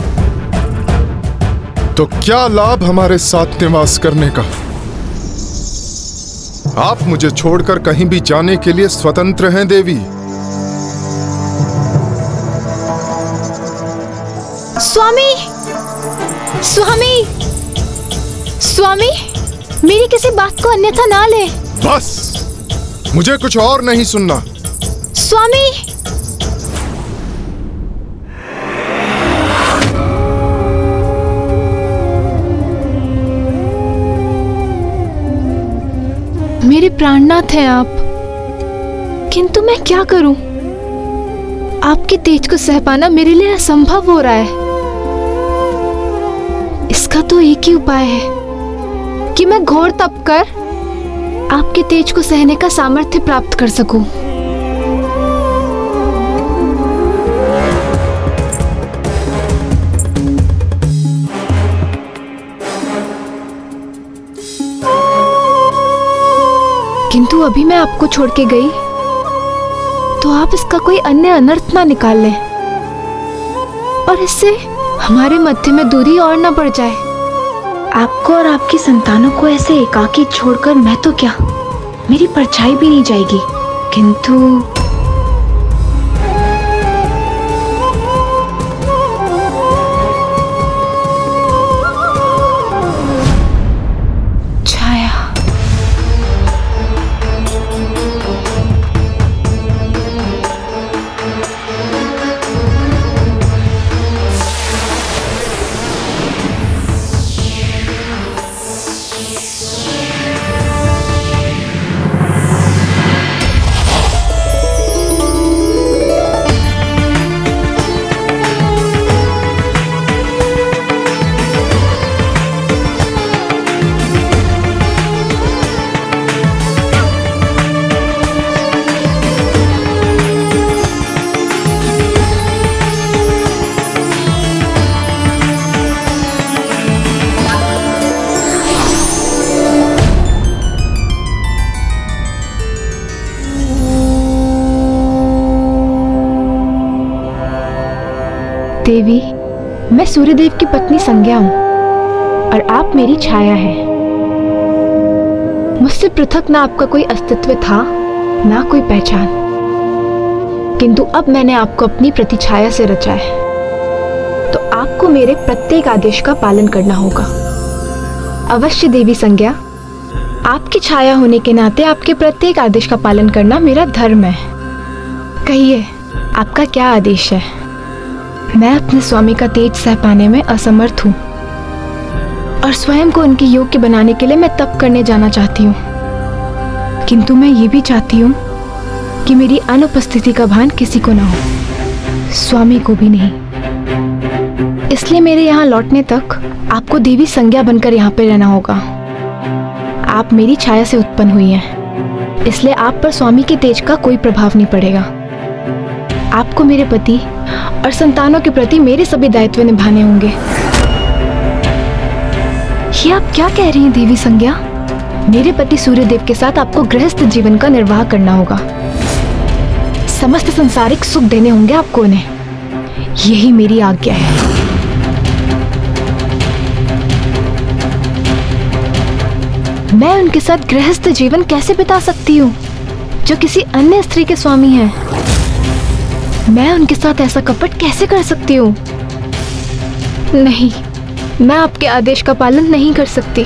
तो क्या लाभ हमारे साथ निवास करने का? आप मुझे छोड़कर कहीं भी जाने के लिए स्वतंत्र हैं देवी। स्वामी, स्वामी, स्वामी, मेरी किसी बात को अन्यथा ना ले। बस, मुझे कुछ और नहीं सुनना। स्वामी, मेरे प्राणनाथ हैं आप, किंतु मैं क्या करूं? आपके तेज को सह पाना मेरे लिए असंभव हो रहा है। इसका तो एक ही उपाय है कि मैं घोर तप कर आपके तेज को सहने का सामर्थ्य प्राप्त कर सकूं। किंतु अभी मैं आपको छोड़ के गई तो आप इसका कोई अन्य अनर्थ ना निकाल लें और इससे हमारे मध्य में दूरी और ना बढ़ जाए। आपको और आपकी संतानों को ऐसे एकाकी छोड़कर मैं तो क्या, मेरी परछाई भी नहीं जाएगी। किंतु देवी, मैं सूर्यदेव की पत्नी संज्ञा हूँ और आप मेरी छाया है। मुझसे पृथक ना आपका कोई अस्तित्व था, ना कोई पहचान, किंतु अब मैंने आपको अपनी प्रतिछाया से रचा है, तो आपको मेरे प्रत्येक आदेश का पालन करना होगा। अवश्य देवी संज्ञा, आपकी छाया होने के नाते आपके प्रत्येक आदेश का पालन करना मेरा धर्म है। कहिए, आपका क्या आदेश है? मैं अपने स्वामी का तेज सह पाने में असमर्थ हूँ और स्वयं को उनके योग्य बनाने के लिए मैं तप करने जाना चाहती हूँ, किंतु मैं ये भी चाहती हूँ कि मेरी अनुपस्थिति का भान किसी को ना हो, स्वामी को भी नहीं। इसलिए मेरे यहाँ लौटने तक आपको देवी संज्ञा बनकर यहाँ पे रहना होगा। आप मेरी छाया से उत्पन्न हुई हैं, इसलिए आप पर स्वामी के तेज का कोई प्रभाव नहीं पड़ेगा। आपको मेरे पति और संतानों के प्रति मेरे सभी दायित्व निभाने होंगे। ये आप क्या कह रही हैं देवी संज्ञा? मेरे पति सूर्यदेव के साथ आपको गृहस्थ जीवन का निर्वाह करना होगा, समस्त संसारिक सुख देने होंगे आपको उन्हें, यही मेरी आज्ञा है। मैं उनके साथ गृहस्थ जीवन कैसे बिता सकती हूँ जो किसी अन्य स्त्री के स्वामी हैं? मैं उनके साथ ऐसा कपट कैसे कर सकती हूँ? नहीं, मैं आपके आदेश का पालन नहीं कर सकती।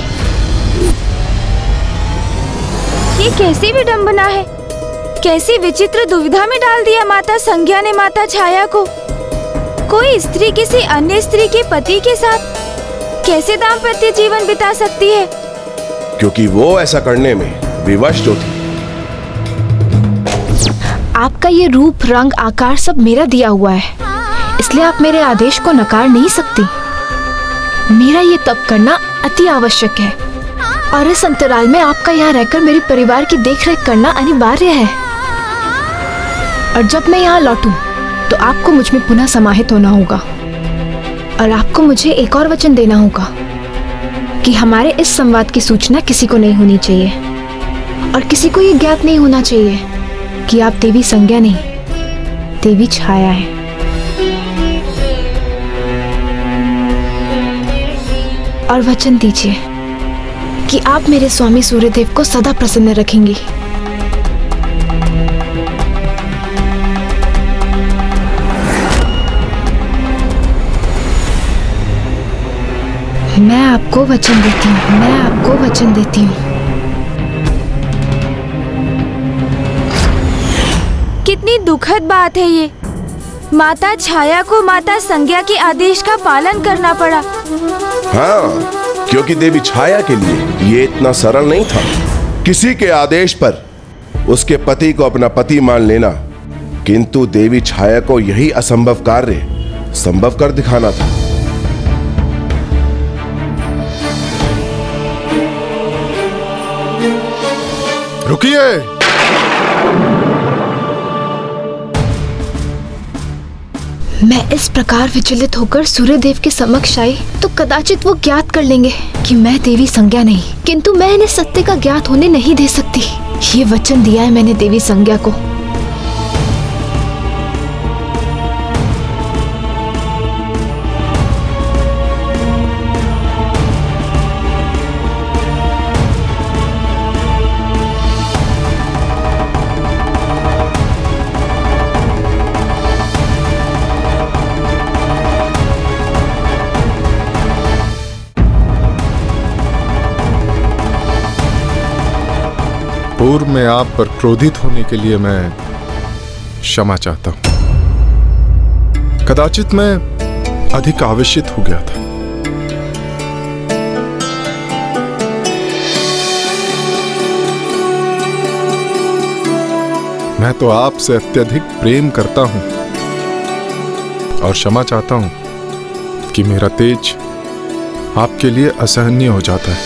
ये कैसी विडंबना है, कैसी विचित्र दुविधा में डाल दिया माता संज्ञा ने माता छाया को। कोई स्त्री किसी अन्य स्त्री के पति के साथ कैसे दाम्पत्य जीवन बिता सकती है? क्योंकि वो ऐसा करने में विवश जो थी। आपका ये रूप, रंग, आकार सब मेरा दिया हुआ है, इसलिए आप मेरे आदेश को नकार नहीं सकती। मेरा ये तप करना अति आवश्यक है और इस अंतराल में आपका यहाँ रहकर मेरे परिवार की देखरेख करना अनिवार्य है। और जब मैं यहाँ लौटूं, तो आपको मुझ में पुनः समाहित होना होगा और आपको मुझे एक और वचन देना होगा कि हमारे इस संवाद की सूचना किसी को नहीं होनी चाहिए और किसी को ये ज्ञात नहीं होना चाहिए कि आप देवी संज्ञा नहीं, देवी छाया है। और वचन दीजिए कि आप मेरे स्वामी सूर्यदेव को सदा प्रसन्न रखेंगी। मैं आपको वचन देती हूँ, मैं आपको वचन देती हूँ। कितनी दुखद बात है ये, माता छाया को माता संज्ञा के आदेश का पालन करना पड़ा। हाँ, क्योंकि देवी छाया के लिए ये इतना सरल नहीं था। किसी के आदेश पर उसके पति को अपना पति मान लेना, किंतु देवी छाया को यही असंभव कार्य संभव कर दिखाना था। रुकिए। मैं इस प्रकार विचलित होकर सूर्यदेव के समक्ष आई तो कदाचित वो ज्ञात कर लेंगे कि मैं देवी संज्ञा नहीं, किंतु मैं इन्हें सत्य का ज्ञात होने नहीं दे सकती। ये वचन दिया है मैंने देवी संज्ञा को। पूर्व में आप पर क्रोधित होने के लिए मैं क्षमा चाहता हूं। कदाचित मैं अधिक आवेशित हो गया था। मैं तो आपसे अत्यधिक प्रेम करता हूं और क्षमा चाहता हूं कि मेरा तेज आपके लिए असहनीय हो जाता है।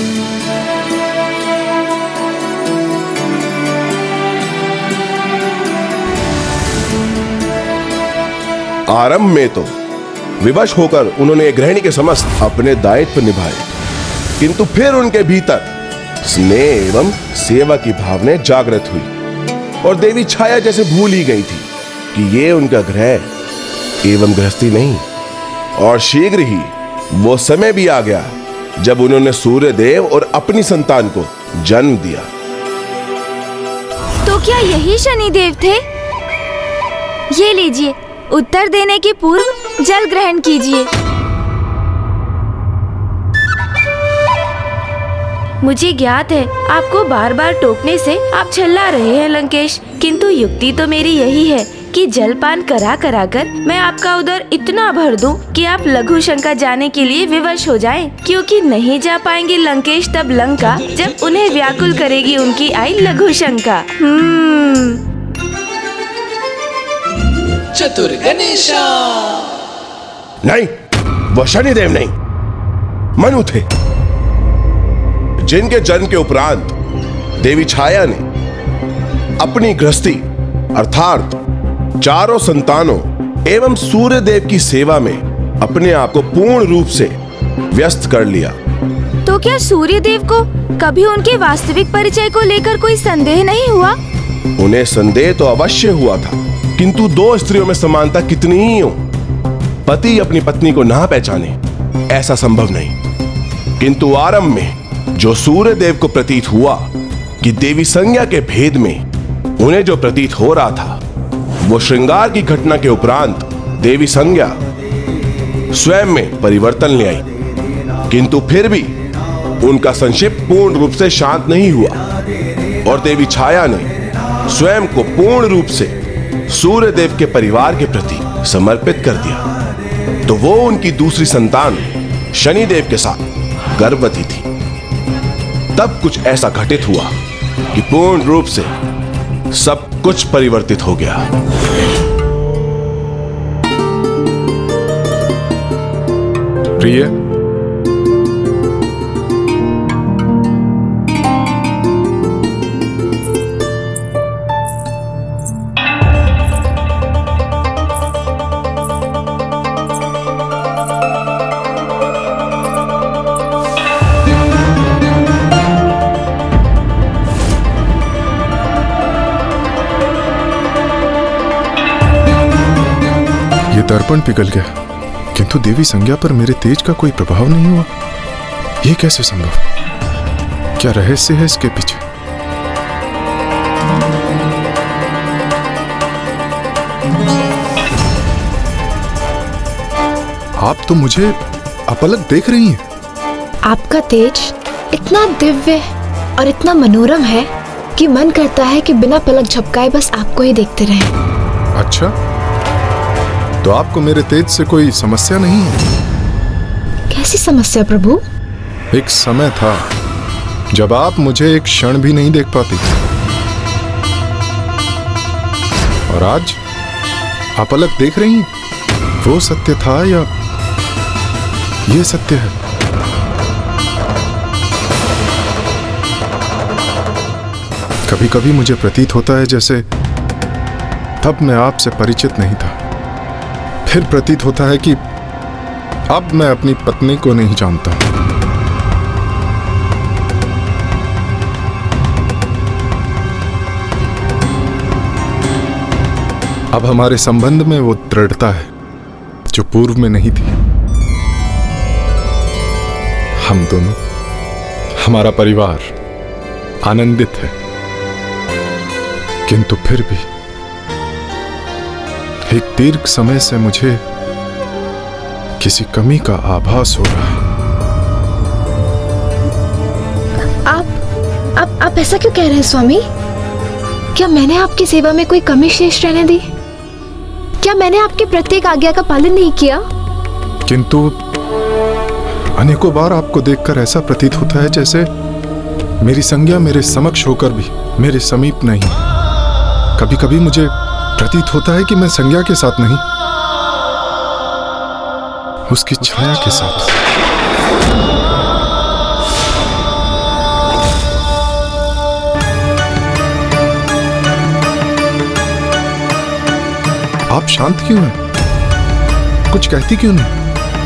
आरंभ में तो विवश होकर उन्होंने गृहिणी के समस्त अपने दायित्व निभाए, किंतु फिर उनके भीतर स्नेह एवं सेवा की भावना जागृत हुई और देवी छाया जैसे भूल ही गई थी कि ये उनका गृह एवं गृहस्थी नहीं। और शीघ्र ही वो समय भी आ गया जब उन्होंने सूर्य देव और अपनी संतान को जन्म दिया। तो क्या यही शनिदेव थे? ये लीजिए, उत्तर देने के पूर्व जल ग्रहण कीजिए। मुझे ज्ञात है आपको बार बार टोकने से आप छल्ला रहे हैं लंकेश, किंतु युक्ति तो मेरी यही है कि जलपान करा करा कर मैं आपका उदर इतना भर दूं कि आप लघु शंका जाने के लिए विवश हो जाएं, क्योंकि नहीं जा पाएंगे लंकेश तब लंका जब उन्हें व्याकुल करेगी उनकी आई लघु शंका। चतुर गणेशा। नहीं, वह शनिदेव नहीं, मनु थे, जिनके जन्म के उपरांत देवी छाया ने अपनी गृहस्थी अर्थात चारों संतानों एवं सूर्य देव की सेवा में अपने आप को पूर्ण रूप से व्यस्त कर लिया। तो क्या सूर्य देव को कभी उनके वास्तविक परिचय को लेकर कोई संदेह नहीं हुआ? उन्हें संदेह तो अवश्य हुआ था, किंतु दो स्त्रियों में समानता कितनी ही हो, पति अपनी पत्नी को ना पहचाने ऐसा संभव नहीं। किंतु आरंभ में जो सूर्य देव को प्रतीत हुआ कि देवी संज्ञा के भेद में उन्हें जो प्रतीत हो रहा था, वो श्रृंगार की घटना के उपरांत देवी संज्ञा स्वयं में परिवर्तन ले आई, किंतु फिर भी उनका संक्षिप्त पूर्ण रूप से शांत नहीं हुआ और देवी छाया ने स्वयं को पूर्ण रूप से सूर्य देव के परिवार के प्रति समर्पित कर दिया। तो वो उनकी दूसरी संतान शनिदेव के साथ गर्भवती थी। तब कुछ ऐसा घटित हुआ कि पूर्ण रूप से सब कुछ परिवर्तित हो गया। प्रिय, दर्पण पिघल गया, किंतु देवी संज्ञा पर मेरे तेज का कोई प्रभाव नहीं हुआ। यह कैसे संभव? क्या रहस्य है इसके पीछे? आप तो मुझे अपलक देख रही हैं। आपका तेज इतना दिव्य और इतना मनोरम है कि मन करता है कि बिना पलक झपकाए बस आपको ही देखते रहें। अच्छा, तो आपको मेरे तेज से कोई समस्या नहीं है? कैसी समस्या प्रभु? एक समय था जब आप मुझे एक क्षण भी नहीं देख पाती, और आज आप अलग देख रही हैं। वो सत्य था या ये सत्य है? कभी कभी मुझे प्रतीत होता है जैसे तब मैं आपसे परिचित नहीं था, फिर प्रतीत होता है कि अब मैं अपनी पत्नी को नहीं जानता। अब हमारे संबंध में वो दृढ़ता है जो पूर्व में नहीं थी। हम दोनों, हमारा परिवार आनंदित है, किंतु फिर भी एक दीर्घ समय से मुझे किसी कमी का आभास हो रहा है। आप ऐसा क्यों कह रहे हैं स्वामी? क्या मैंने आपकी सेवा में कोई कमी शेष रहने दी? क्या मैंने आपकी प्रत्येक आज्ञा का पालन नहीं किया? किंतु अनेकों बार आपको देखकर ऐसा प्रतीत होता है जैसे मेरी संज्ञा मेरे समक्ष होकर भी मेरे समीप नहीं। कभी कभी मुझे प्रतीत होता है कि मैं संज्ञा के साथ नहीं, उसकी छाया के साथ। आप शांत क्यों हैं? कुछ कहती क्यों नहीं?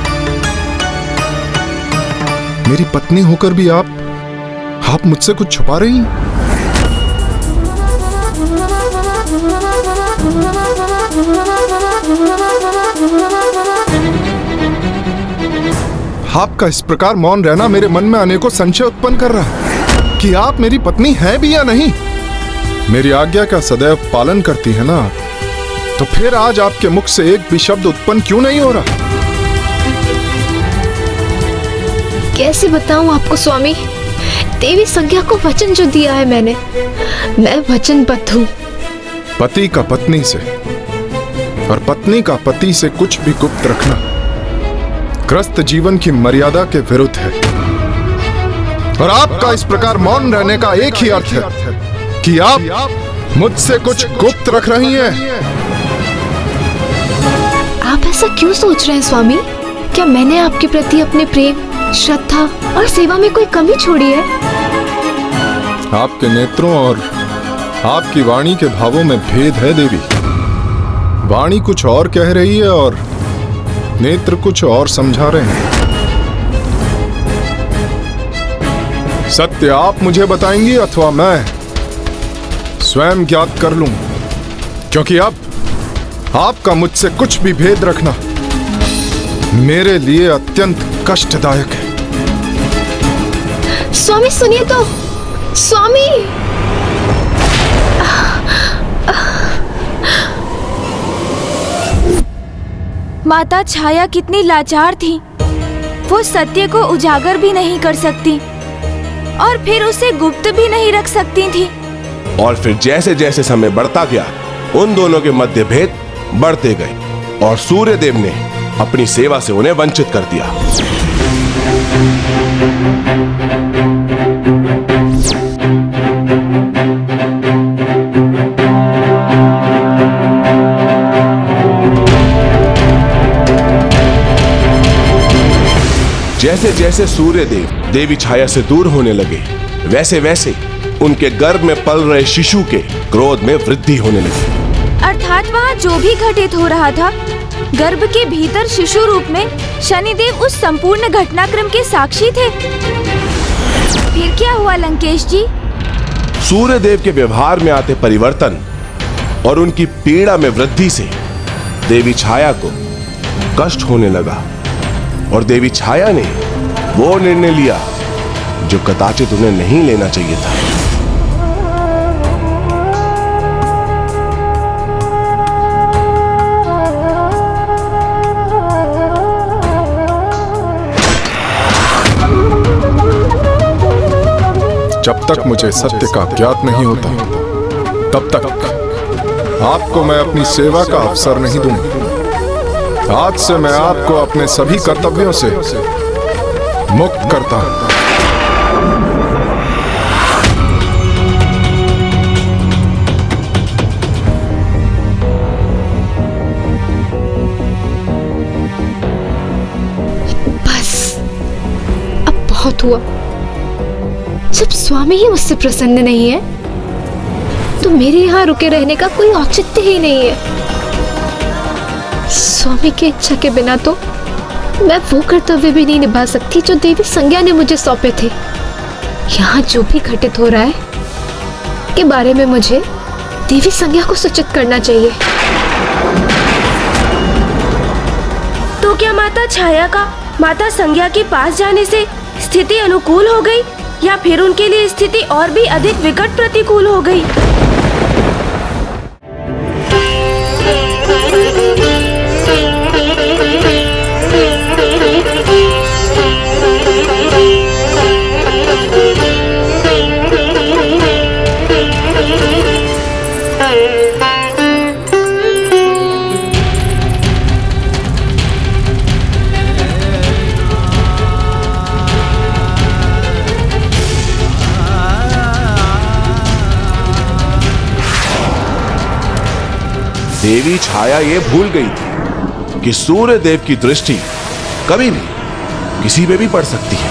मेरी पत्नी होकर भी आप मुझसे कुछ छुपा रही हैं? आपका इस प्रकार मौन रहना मेरे मन में अनेकों संशय उत्पन्न कर रहा है कि आप मेरी पत्नी हैं भी या नहीं। मेरी आज्ञा का सदैव पालन करती है ना, तो फिर आज आपके मुख से एक भी शब्द उत्पन्न क्यों नहीं हो रहा? कैसे बताऊं आपको स्वामी? देवी संज्ञा को वचन जो दिया है मैंने, मैं वचनबद्ध हूं। पति का पत्नी से और पत्नी का पति से कुछ भी गुप्त रखना ग्रस्त जीवन की मर्यादा के विरुद्ध है। और आपका इस प्रकार मौन रहने का एक ही अर्थ है कि आप मुझसे कुछ गुप्त रख रही हैं। आप ऐसा क्यों सोच रहे हैं स्वामी? क्या मैंने आपके प्रति अपने प्रेम, श्रद्धा और सेवा में कोई कमी छोड़ी है? आपके नेत्रों और आपकी वाणी के भावों में भेद है देवी। वाणी कुछ और कह रही है और नेत्र कुछ और समझा रहे हैं। सत्य आप मुझे बताएंगी अथवा मैं स्वयं ज्ञात कर लूं, क्योंकि अब आपका मुझसे कुछ भी भेद रखना मेरे लिए अत्यंत कष्टदायक है। स्वामी सुनिए तो, स्वामी। माता छाया कितनी लाचार थी। वो सत्य को उजागर भी नहीं कर सकती और फिर उसे गुप्त भी नहीं रख सकती थी। और फिर जैसे जैसे समय बढ़ता गया, उन दोनों के मध्य भेद बढ़ते गए और सूर्य देव ने अपनी सेवा से उन्हें वंचित कर दिया। जैसे जैसे सूर्य देव देवी छाया से दूर होने लगे, वैसे वैसे उनके गर्भ में पल रहे शिशु के क्रोध में वृद्धि होने लगी। अर्थात वहाँ जो भी घटित हो रहा था, गर्भ के भीतर शिशु रूप में शनिदेव उस संपूर्ण घटनाक्रम के साक्षी थे। फिर क्या हुआ लंकेश जी? सूर्य देव के व्यवहार में आते परिवर्तन और उनकी पीड़ा में वृद्धि से देवी छाया को कष्ट होने लगा और देवी छाया ने वो निर्णय लिया जो कदाचित उन्हें नहीं लेना चाहिए था। जब तक मुझे सत्य का ज्ञात नहीं होता, तब तक आपको मैं अपनी सेवा का अवसर नहीं दूंगा। आज से मैं आपको अपने सभी कर्तव्यों से मुक्त करता हूं। बस अब बहुत हुआ। जब स्वामी ही मुझसे प्रसन्न नहीं है, तो मेरे यहाँ रुके रहने का कोई औचित्य ही नहीं है। स्वामी की इच्छा के बिना तो मैं वो कर्तव्य भी नहीं निभा सकती जो देवी संज्ञा ने मुझे सौंपे थे। यहाँ जो भी घटित हो रहा है के बारे में मुझे देवी संज्ञा को सूचित करना चाहिए। तो क्या माता छाया का माता संज्ञा के पास जाने से स्थिति अनुकूल हो गई, या फिर उनके लिए स्थिति और भी अधिक विकट प्रतिकूल हो गई? देवी छाया ये भूल गई थी कि सूर्य देव की दृष्टि कभी भी किसी पे भी पड़ सकती है।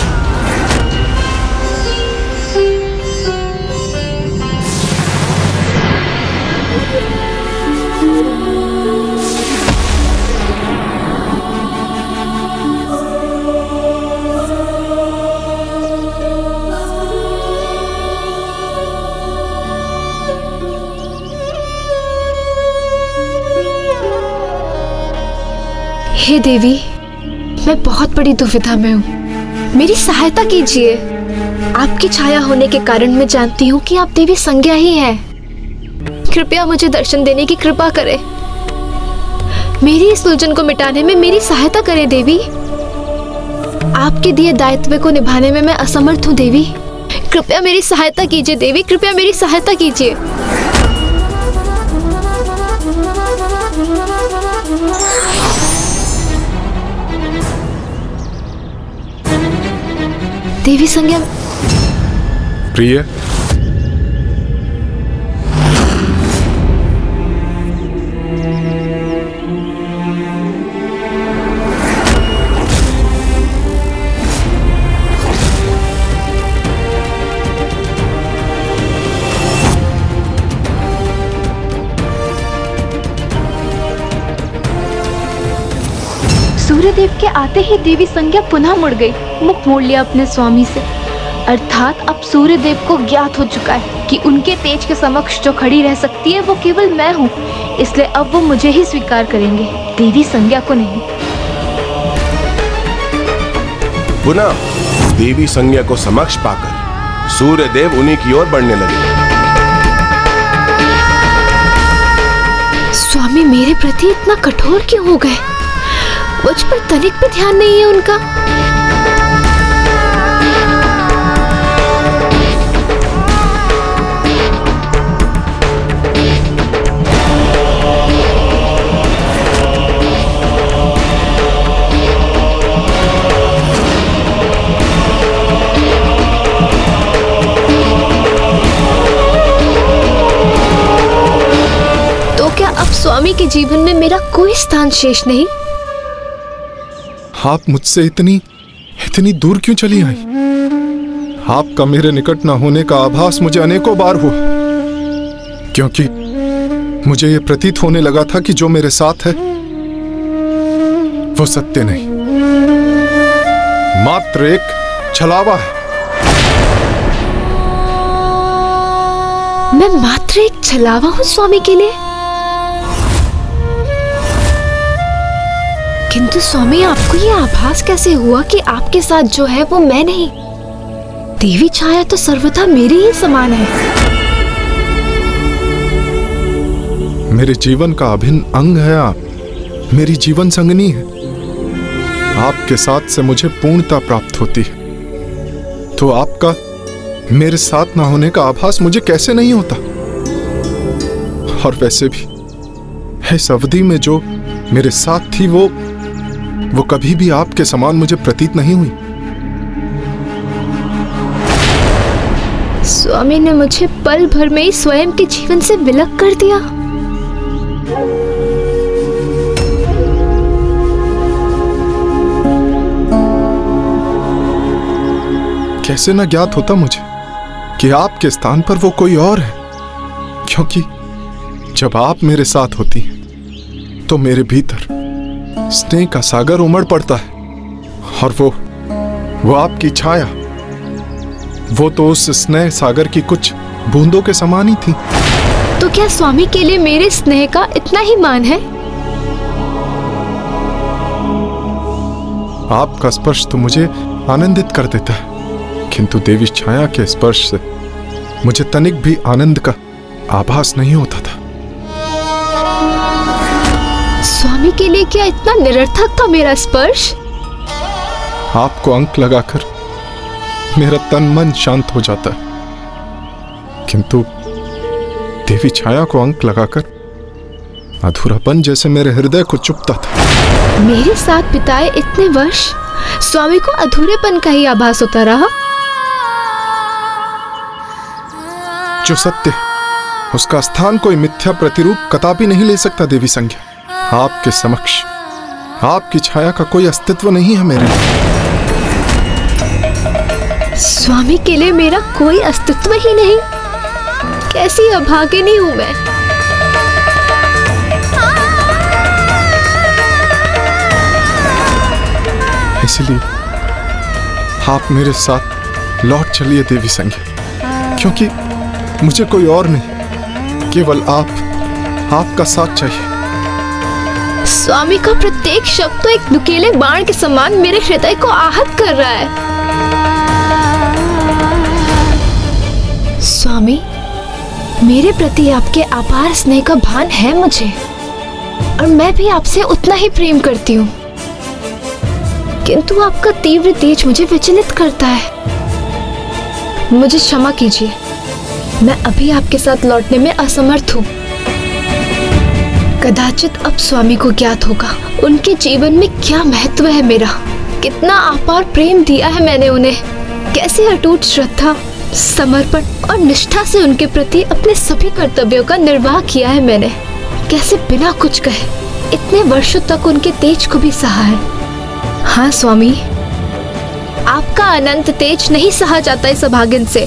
हे देवी, मैं बहुत बड़ी दुविधा में हूँ, मेरी सहायता कीजिए। आपकी छाया होने के कारण मैं जानती हूँ कि आप देवी संज्ञा ही हैं। कृपया मुझे दर्शन देने की कृपा करें। मेरी इस उलझन को मिटाने में मेरी सहायता करें देवी। आपके दिए दायित्व को निभाने में मैं असमर्थ हूँ देवी। कृपया मेरी सहायता कीजिए देवी, कृपया मेरी सहायता कीजिए। देवी संज्ञा। प्रिय, सूर्यदेव के आते ही देवी संज्ञा पुनः मुड़ गई, मुख मोड़ लिया अपने स्वामी से। अर्थात अब सूर्यदेव को ज्ञात हो चुका है कि उनके तेज के समक्ष जो खड़ी रह सकती है वो केवल मैं हूँ, इसलिए अब वो मुझे ही स्वीकार करेंगे, देवी संज्ञा को नहीं। पुनः देवी संज्ञा को समक्ष पाकर सूर्यदेव उन्हीं की ओर बढ़ने लगे। स्वामी मेरे प्रति इतना कठोर क्यों हो गए? मुझ पर तनिक भी ध्यान नहीं है उनका। तो क्या अब स्वामी के जीवन में मेरा कोई स्थान शेष नहीं? आप मुझसे इतनी दूर क्यों चली आई? आपका मेरे निकट न होने का आभास मुझे अनेकों बार हुआ, क्योंकि मुझे यह प्रतीत होने लगा था कि जो मेरे साथ है वो सत्य नहीं, मात्र एक छलावा है। मैं मात्र एक छलावा हूँ स्वामी के लिए? किंतु स्वामी आपको ये आभास कैसे हुआ कि आपके साथ जो है वो मैं नहीं? देवी छाया तो सर्वथा मेरे ही समान है। मेरे जीवन का अभिन्न अंग है आप, मेरी जीवन संगनी है। आपके साथ से मुझे पूर्णता प्राप्त होती है, तो आपका मेरे साथ ना होने का आभास मुझे कैसे नहीं होता? और वैसे भी इस अवधि में जो मेरे साथ थी वो कभी भी आपके समान मुझे प्रतीत नहीं हुई। स्वामी ने मुझे पल भर में ही स्वयं के जीवन से विलग कर दिया। कैसे न ज्ञात होता मुझे कि आपके स्थान पर वो कोई और है, क्योंकि जब आप मेरे साथ होती हैं तो मेरे भीतर स्नेह का सागर उमड़ पड़ता है, और वो आपकी छाया, वो तो उस स्नेह सागर की कुछ बूंदों के समान ही थी। तो क्या स्वामी के लिए मेरे स्नेह का इतना ही मान है? आपका स्पर्श तो मुझे आनंदित कर देता है, किंतु देवी छाया के स्पर्श से मुझे तनिक भी आनंद का आभास नहीं होता था। स्वामी के लिए क्या इतना निरर्थक था मेरा स्पर्श? आपको अंक लगाकर मेरा तन मन शांत हो जाता है, किंतु देवी छाया को अंक लगाकर अधूरापन जैसे मेरे हृदय को चुभता था। मेरे साथ बिताए इतने वर्ष स्वामी को अधूरेपन का ही आभास होता रहा। जो सत्य उसका स्थान कोई मिथ्या प्रतिरूप कदापि नहीं ले सकता देवी संज्ञा। आपके समक्ष आपकी छाया का कोई अस्तित्व नहीं है मेरे लिए। स्वामी के लिए मेरा कोई अस्तित्व ही नहीं। कैसी अभागिनी हूं मैं। इसलिए आप मेरे साथ लौट चलिए देवी संज्ञा, क्योंकि मुझे कोई और नहीं, केवल आपका साथ चाहिए। स्वामी का प्रत्येक शब्द तो एक नुकीले बाण के समान मेरे हृदय को आहत कर रहा है। स्वामी, मेरे प्रति आपके अपार स्नेह का भान है मुझे, और मैं भी आपसे उतना ही प्रेम करती हूँ, किंतु आपका तीव्र तेज मुझे विचलित करता है। मुझे क्षमा कीजिए, मैं अभी आपके साथ लौटने में असमर्थ हूँ। कदाचित अब स्वामी को ज्ञात होगा उनके जीवन में क्या महत्व है मेरा, कितना अपार प्रेम दिया है मैंने उन्हें, कैसी अटूट श्रद्धा, समर्पण और निष्ठा से उनके प्रति अपने सभी कर्तव्यों का निर्वाह किया है मैंने, कैसे बिना कुछ कहे इतने वर्षों तक उनके तेज को भी सहा है। हाँ स्वामी, आपका अनंत तेज नहीं सहा जाता इस अभागिन से।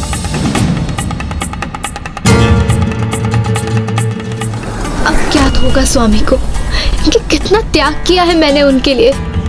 अब ज्ञात होगा स्वामी को कि कितना त्याग किया है मैंने उनके लिए।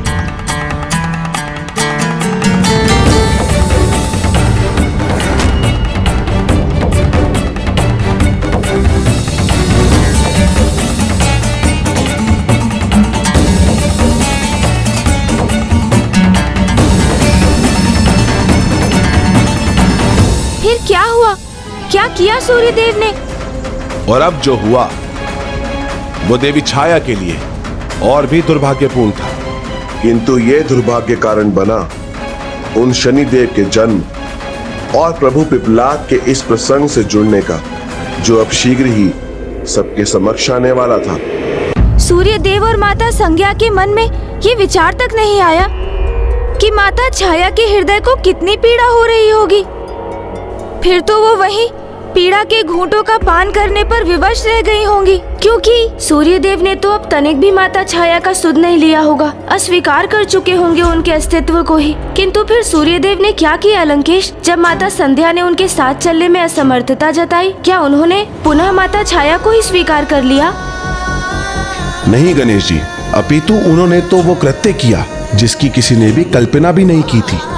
क्या हुआ? क्या किया सूर्यदेव ने? और अब जो हुआ वो देवी छाया के लिए और भी दुर्भाग्यपूर्ण था, किंतु ये दुर्भाग्य कारण बना उन शनिदेव के जन्म और प्रभु पिपलाद के इस प्रसंग से जुड़ने का, जो अब शीघ्र ही सबके समक्ष आने वाला था। सूर्यदेव और माता संज्ञा के मन में ये विचार तक नहीं आया कि माता छाया के हृदय को कितनी पीड़ा हो रही होगी। फिर तो वो वहीं पीड़ा के घूंटों का पान करने पर विवश रह गई होंगी, क्योंकि सूर्यदेव ने तो अब तनिक भी माता छाया का सुध नहीं लिया होगा, अस्वीकार कर चुके होंगे उनके अस्तित्व को ही। किंतु फिर सूर्यदेव ने क्या किया लंकेश? जब माता संध्या ने उनके साथ चलने में असमर्थता जताई, क्या उन्होंने पुनः माता छाया को ही स्वीकार कर लिया? नहीं गणेश जी, अपितु उन्होंने तो वो कृत्य किया जिसकी किसी ने भी कल्पना भी नहीं की थी।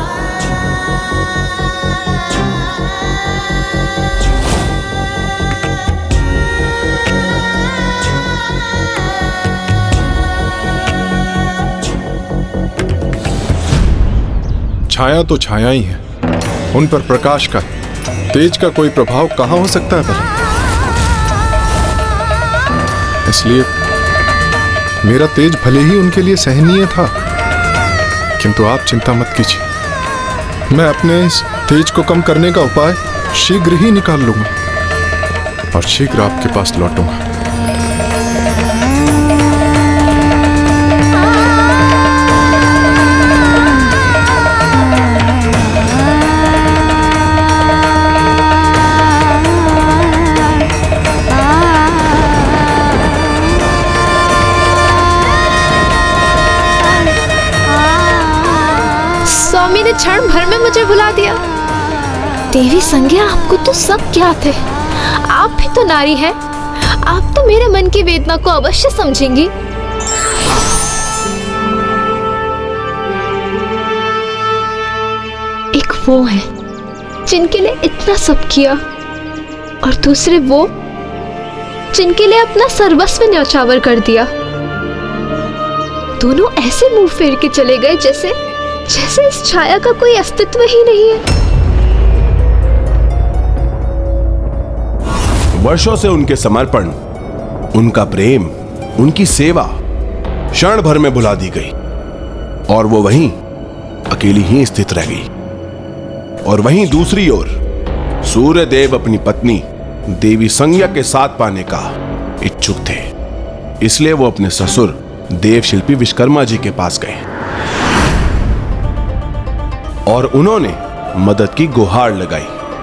छाया तो छाया ही है, उन पर प्रकाश का, तेज का कोई प्रभाव कहाँ हो सकता है भला? इसलिए मेरा तेज भले ही उनके लिए सहनीय था, किंतु आप चिंता मत कीजिए, मैं अपने इस तेज को कम करने का उपाय शीघ्र ही निकाल लूंगा और शीघ्र आपके पास लौटूंगा। स्वामी ने क्षण भर में मुझे भुला दिया। देवी संज्ञा, आपको तो सब ज्ञात है, आप भी तो नारी हैं, आप तो मेरे मन की वेदना को अवश्य समझेंगी। एक वो है जिनके लिए इतना सब किया, और दूसरे वो जिनके लिए अपना सर्वस्व न्यौछावर कर दिया। दोनों ऐसे मुंह फेर के चले गए जैसे इस छाया का कोई अस्तित्व ही नहीं है। वर्षों से उनके समर्पण, उनका प्रेम, उनकी सेवा क्षण भर में भुला दी गई और वो वहीं अकेली ही स्थित रह गई। और वहीं दूसरी ओर सूर्य देव अपनी पत्नी देवी संज्ञा के साथ पाने का इच्छुक थे। इसलिए वो अपने ससुर देव शिल्पी विश्वकर्मा जी के पास गए और उन्होंने मदद की गुहार लगाई।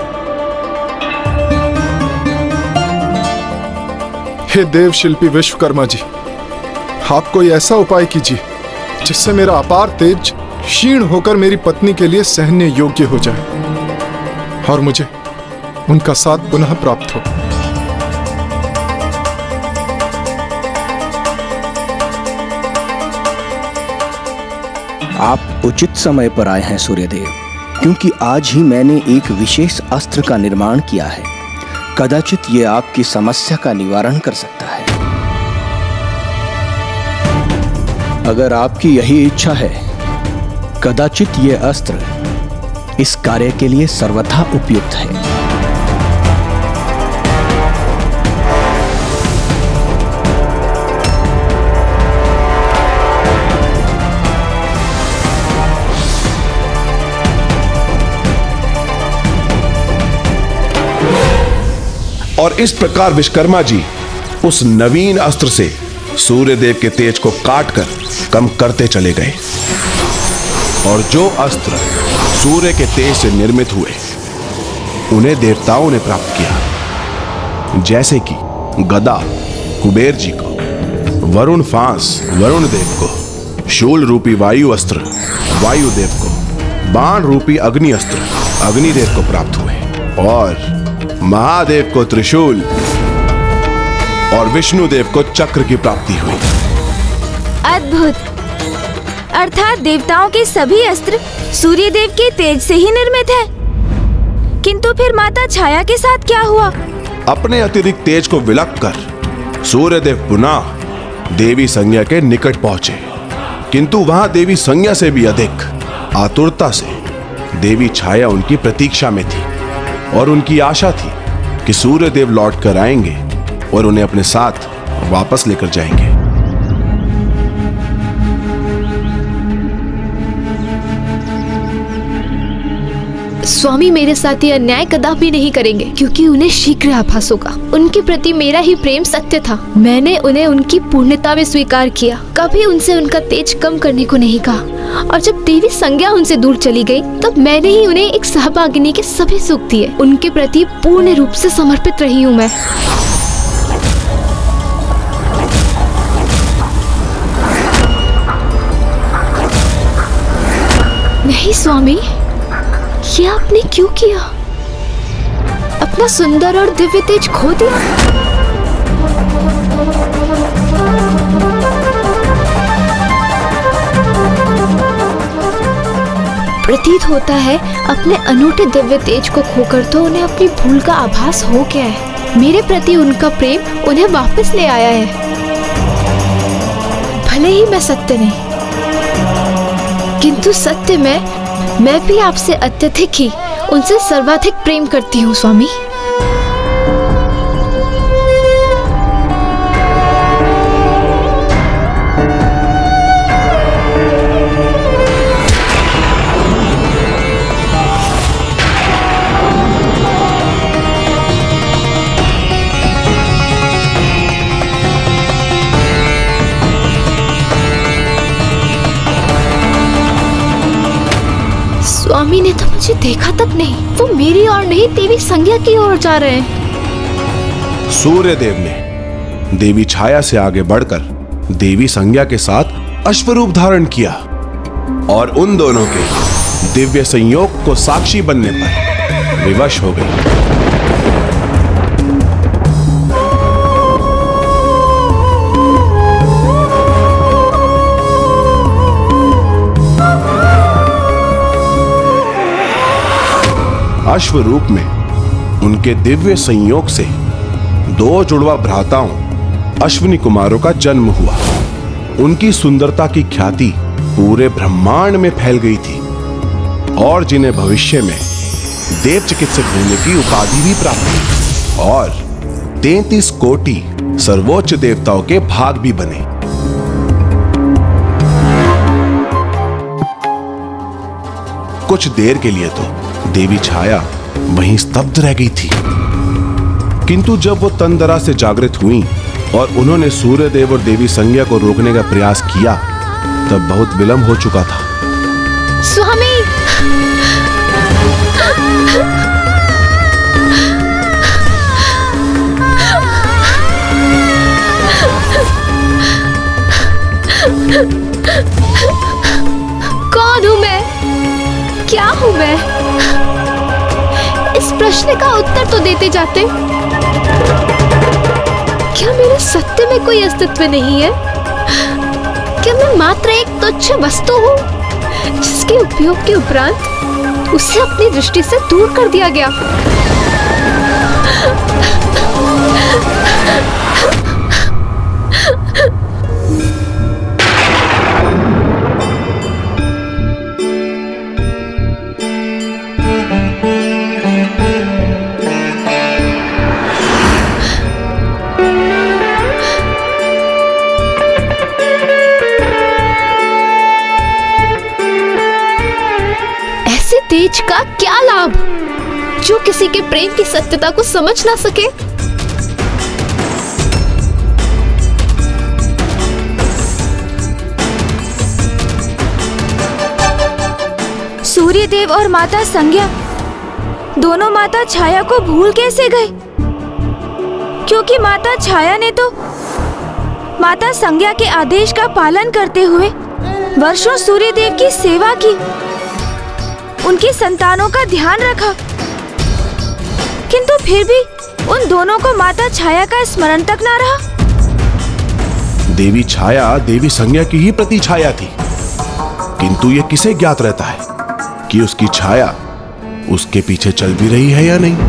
हे देव शिल्पी विश्वकर्मा जी, आप कोई ऐसा उपाय कीजिए जिससे मेरा अपार तेज क्षीण होकर मेरी पत्नी के लिए सहने योग्य हो जाए और मुझे उनका साथ पुनः प्राप्त हो। आप उचित समय पर आए हैं सूर्यदेव, क्योंकि आज ही मैंने एक विशेष अस्त्र का निर्माण किया है। कदाचित ये आपकी समस्या का निवारण कर सकता है। अगर आपकी यही इच्छा है, कदाचित ये अस्त्र इस कार्य के लिए सर्वथा उपयुक्त है। और इस प्रकार विश्वकर्मा जी उस नवीन अस्त्र से सूर्यदेव के तेज को काटकर कम करते चले गए और जो अस्त्र सूर्य के तेज से निर्मित हुए उन्हें देवताओं ने प्राप्त किया, जैसे कि गदा कुबेर जी को, वरुण फांस वरुण देव को, शूल रूपी वायु अस्त्र वायुदेव को, बाण रूपी अग्नि अस्त्र अग्निदेव को प्राप्त हुए और महादेव को त्रिशूल और विष्णुदेव को चक्र की प्राप्ति हुई। अद्भुत! अर्थात देवताओं के सभी अस्त्र सूर्यदेव के तेज से ही निर्मित है। किंतु फिर माता छाया के साथ क्या हुआ? अपने अतिरिक्त तेज को विलक कर सूर्यदेव पुनः देवी संज्ञा के निकट पहुंचे, किंतु वहां देवी संज्ञा से भी अधिक आतुरता से देवी छाया उनकी प्रतीक्षा में थी और उनकी आशा थी कि सूर्यदेव लौट कर आएंगे और उन्हें अपने साथ वापस लेकर जाएंगे। स्वामी मेरे साथ ये अन्याय कदापि नहीं करेंगे, क्योंकि उन्हें शीघ्र आभास होगा। उनके प्रति मेरा ही प्रेम सत्य था। मैंने उन्हें उनकी पूर्णता में स्वीकार किया, कभी उनसे उनका तेज कम करने को नहीं कहा। और जब देवी संज्ञा उनसे दूर चली गई, तब मैंने ही उन्हें एक सहभागिनी के सभी सुख दिए। उनके प्रति पूर्ण रूप से समर्पित रही हूँ मैं। नहीं स्वामी, ये आपने क्यों किया? अपना सुंदर और दिव्य तेज खो दिया। प्रतीत होता है अपने अनूठे दिव्य तेज को खोकर तो उन्हें अपनी भूल का आभास हो गया है। मेरे प्रति उनका प्रेम उन्हें वापस ले आया है। भले ही मैं सत्य नहीं, किंतु सत्य में मैं भी आपसे अत्यधिक ही, उनसे सर्वाधिक प्रेम करती हूँ स्वामी। स्वामी ने तो मुझे देखा तक नहीं, वो मेरी ओर नहीं देवी संज्ञा की ओर जा रहे हैं। सूर्यदेव ने देवी छाया से आगे बढ़कर देवी संज्ञा के साथ अश्वरूप धारण किया और उन दोनों के दिव्य संयोग को साक्षी बनने पर विवश हो गई। अश्व रूप में उनके दिव्य संयोग से 2 जुड़वा भ्राताओं अश्विनी कुमारों का जन्म हुआ। उनकी सुंदरता की ख्याति पूरे ब्रह्मांड में फैल गई थी और जिन्हें भविष्य में देव चिकित्सक होने की उपाधि भी प्राप्त हुई और 33 कोटि सर्वोच्च देवताओं के भाग भी बने। कुछ देर के लिए तो देवी छाया वहीं स्तब्ध रह गई थी, किंतु जब वो तंदरा से जागृत हुई और उन्होंने सूर्यदेव और देवी संज्ञा को रोकने का प्रयास किया तब बहुत विलंब हो चुका था। स्वामी, कौन हूं मैं? क्या हूं मैं? इस प्रश्न का उत्तर तो देते जाते। क्या मेरे सत्य में कोई अस्तित्व नहीं है? क्या मैं मात्र एक तुच्छ वस्तु हूं जिसके उपयोग के उपरांत उसे अपनी दृष्टि से दूर कर दिया गया? तेज का क्या लाभ जो किसी के प्रेम की सत्यता को समझ ना सके? सूर्यदेव और माता संज्ञा दोनों माता छाया को भूल कैसे गए? क्योंकि माता छाया ने तो माता संज्ञा के आदेश का पालन करते हुए वर्षों सूर्यदेव की सेवा की, उनकी संतानों का ध्यान रखा, किंतु फिर भी उन दोनों को माता छाया का स्मरण तक ना रहा। देवी छाया देवी संज्ञा की ही प्रतिछाया थी, किंतु ये किसे ज्ञात रहता है कि उसकी छाया उसके पीछे चल भी रही है या नहीं?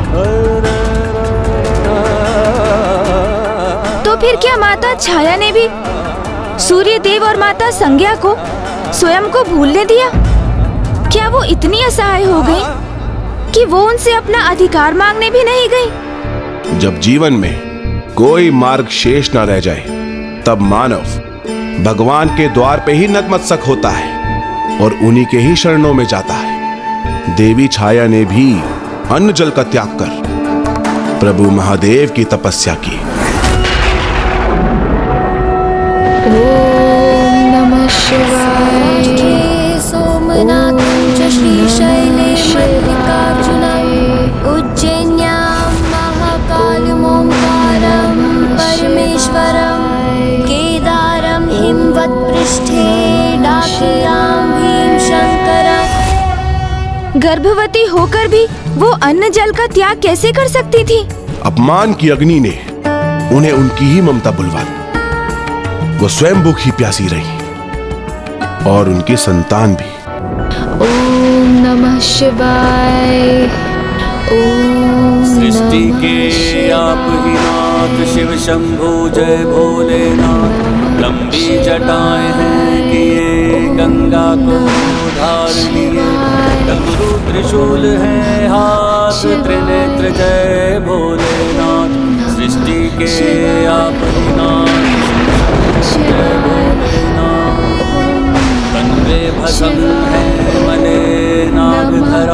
तो फिर क्या माता छाया ने भी सूर्यदेव और माता संज्ञा को स्वयं को भूलने दिया? क्या वो इतनी असहाय हो गई कि वो उनसे अपना अधिकार मांगने भी नहीं गई? जब जीवन में कोई मार्ग शेष न रह जाए तब मानव भगवान के द्वार पे ही नतमस्तक होता है और उन्हीं के ही शरणों में जाता है। देवी छाया ने भी अन्न जल का त्याग कर प्रभु महादेव की तपस्या की। ओम नमः शिवाय। सोमनाथ श्रीशैले मल्लिकार्जुनाय उज्जैन्यां महाकालम् ओंकारं परमेश्वरं केदारं हिमवत्पृष्ठे डाकियां भीमशंकरं। गर्भवती होकर भी वो अन्न जल का त्याग कैसे कर सकती थी? अपमान की अग्नि ने उन्हें उनकी ही ममता बुलवा दी। वो स्वयं भूखी प्यासी रही और उनकी संतान भी। ओम नमः शिवाय। ओम सृष्टि के आप ही नाथ शिव शंभो जय भोलेनाथ। लंबी जटाएं हैं कि ये गंगा को धार लिए। डमरू त्रिशूल है हाथ त्रिनेत्र जय भोलेनाथ। सृष्टि के आप ही नाथ जय भोलेनाथ। तन्वे भस्म है मने नागधरा।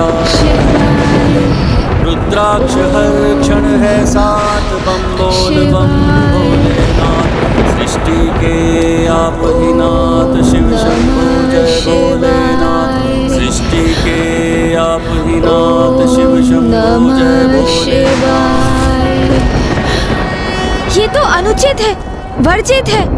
रुद्राक्ष हर क्षण है साथ बम बोल बम भोलेनाथ। सृष्टि के आप ही नाथ शिव शंभो जय भोलेनाथ। सृष्टि के आप ही नाथ शिव शंभो जय भोलेनाथ। ये तो अनुचित है, वर्जित है।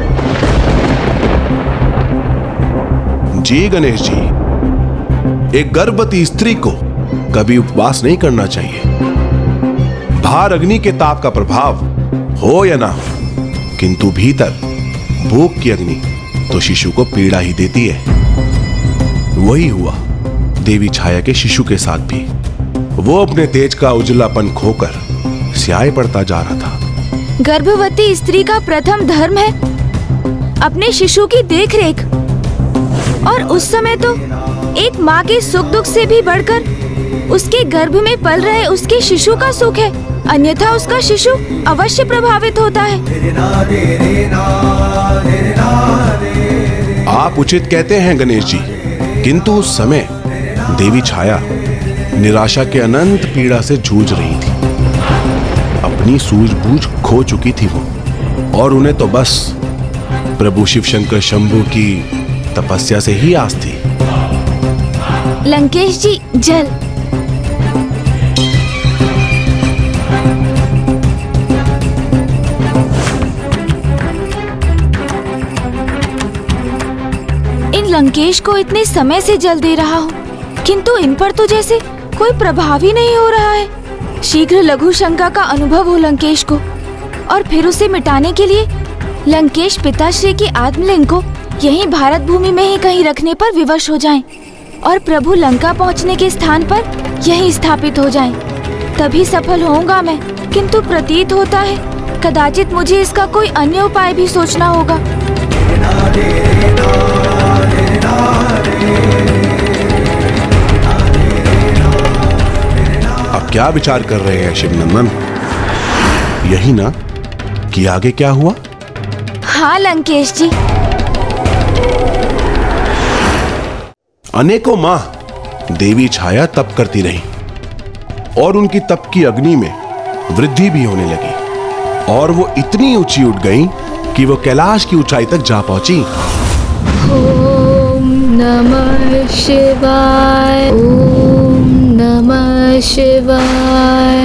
जी गणेश जी, एक गर्भवती स्त्री को कभी उपवास नहीं करना चाहिए। बाहर अग्नि के ताप का प्रभाव हो या ना हो, किंतु भीतर भूख की अग्नि तो शिशु को पीड़ा ही देती है। वही हुआ देवी छाया के शिशु के साथ भी। वो अपने तेज का उजलापन खोकर स्याही पड़ता जा रहा था। गर्भवती स्त्री का प्रथम धर्म है अपने शिशु की देखरेख, और उस समय तो एक माँ के सुख दुख से भी बढ़कर उसके गर्भ में पल रहे उसके शिशु का सुख है, अन्यथा उसका शिशु अवश्य प्रभावित होता है। आप उचित कहते हैं गणेश जी, किंतु उस समय देवी छाया निराशा के अनंत पीड़ा से जूझ रही थी। अपनी सूझबूझ खो चुकी थी वो, और उन्हें तो बस प्रभु शिव शंकर शंभू की तपस्या से ही आस थी। लंकेश जी, जल। इन लंकेश को इतने समय से जल दे रहा हूँ, किंतु इन पर तो जैसे कोई प्रभाव ही नहीं हो रहा है। शीघ्र लघु शंका का अनुभव हो लंकेश को, और फिर उसे मिटाने के लिए लंकेश पिताश्री की आत्मलिंग को यहीं भारत भूमि में ही कहीं रखने पर विवश हो जाएं, और प्रभु लंका पहुंचने के स्थान पर यहीं स्थापित हो जाएं। तभी सफल होऊंगा मैं, किंतु प्रतीत होता है कदाचित मुझे इसका कोई अन्य उपाय भी सोचना होगा। अब क्या विचार कर रहे हैं शिवनंदन? यही ना कि आगे क्या हुआ? हाँ लंकेश जी। अनेकों माह देवी छाया तप करती रही, और उनकी तप की अग्नि में वृद्धि भी होने लगी, और वो इतनी ऊंची उठ गई कि वो कैलाश की ऊंचाई तक जा पहुंची। ओम नमः शिवाय, ओम नमः शिवाय,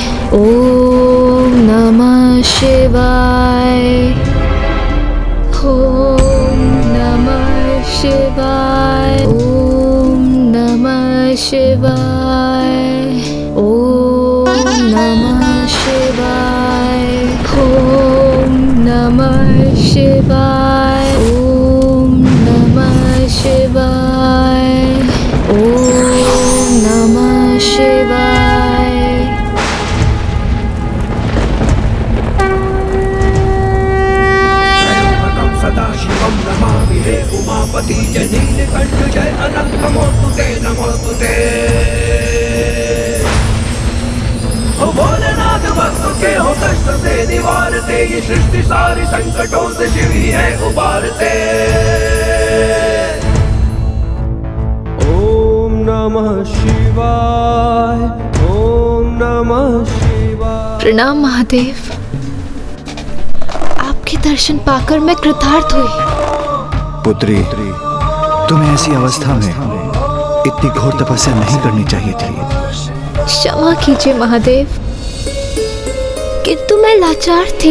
ओम नमः शिवाय, ओम नमः शिवाय, ओम नमः शिवाय, ओम नमः शिवाय, ओम नमः शिवाय, ओम नमः शिवाय, ओम नमः शिवाय। सदाशिवं नमामि हे उमापति जय नीलकंठ जय अनंत नमोस्तुते नमोस्तुते। ओ भोलेनाथ भक्तों के हो कष्ट से निवारते, ये सृष्टि सारी संकटों से शिव ही है उबारते। ओम नमः शिवाय, ओम नमः शिवाय। प्रणाम महादेव, आपके दर्शन पाकर मैं कृतार्थ हुई। पुत्री, तुम्हें ऐसी अवस्था में इतनी घोर तपस्या नहीं करनी चाहिए थी। क्षमा कीजिए महादेव, किंतु मैं लाचार थी,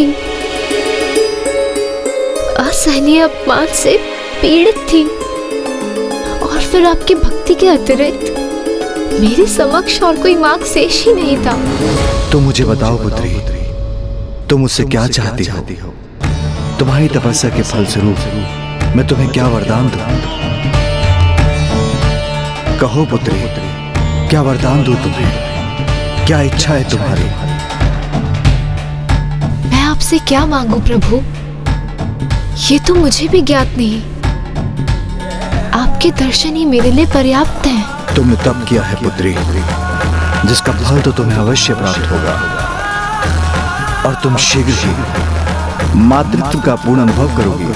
असहनीय अपमान से पीड़ित थी, और फिर आपकी भक्ति के अतिरिक्त मेरे समक्ष और कोई मार्ग शेष ही नहीं था। तो मुझे बताओ पुत्री, तुम मुझसे क्या चाहती हो? तुम्हारी तपस्या के फलस्वरूप मैं तुम्हें क्या वरदान दूं? कहो पुत्री, क्या वरदान दूं तुम्हें? क्या इच्छा है तुम्हारी? मैं आपसे क्या मांगू प्रभु, ये तो मुझे भी ज्ञात नहीं। आपके दर्शन ही मेरे लिए पर्याप्त हैं। तुमने तप किया है पुत्री, जिसका फल तो तुम्हें अवश्य प्राप्त होगा, और तुम शीघ्र ही मातृत्व का पूर्ण अनुभव करोगी,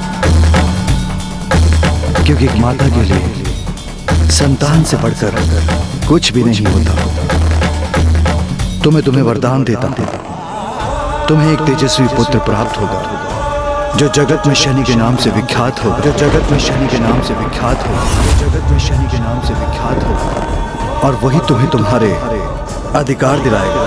क्योंकि एक माता के लिए संतान से बढ़कर कुछ भी नहीं होता। तो मैं तुम्हें वरदान देता हूं, तुम्हें एक तेजस्वी पुत्र प्राप्त होगा, जो जगत में शनि के नाम से विख्यात होगा, जो जगत में शनि के नाम से विख्यात होगा, जो जगत में शनि के नाम से विख्यात होगा, और वही तुम्हें तुम्हारे अधिकार दिलाएगा।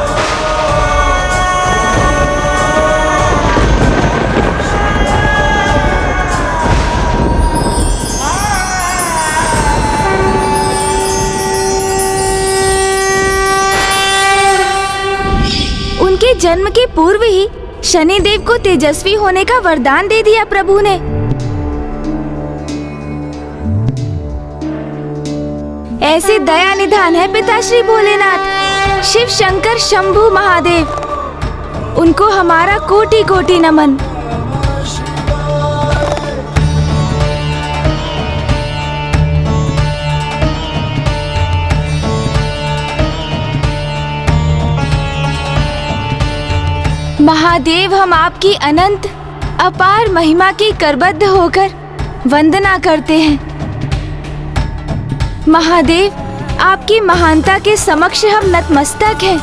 उनके जन्म के पूर्व ही शनिदेव को तेजस्वी होने का वरदान दे दिया प्रभु ने। ऐसे दया निधान है पिताश्री भोलेनाथ, शिव शंकर शंभु महादेव। उनको हमारा कोटि कोटि नमन। महादेव, हम आपकी अनंत अपार महिमा की करबद्ध होकर वंदना करते हैं। महादेव, आपकी महानता के समक्ष हम नतमस्तक हैं।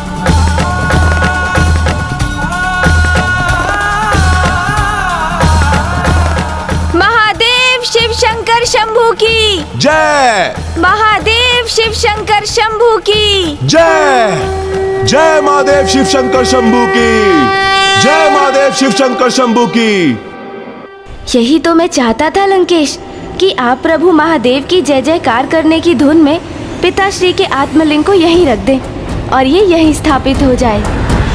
महादेव शिव शंकर शंभू की जय। महादेव शिव शंकर शंभू की जय। जय महादेव शिव शंकर शंभू की जय। महादेव शिव शंकर शंभू की। यही तो मैं चाहता था लंकेश, कि आप प्रभु महादेव की जय जयकार करने की धुन में पिताश्री के आत्मलिंग को यहीं रख दें और ये यहीं स्थापित हो जाए।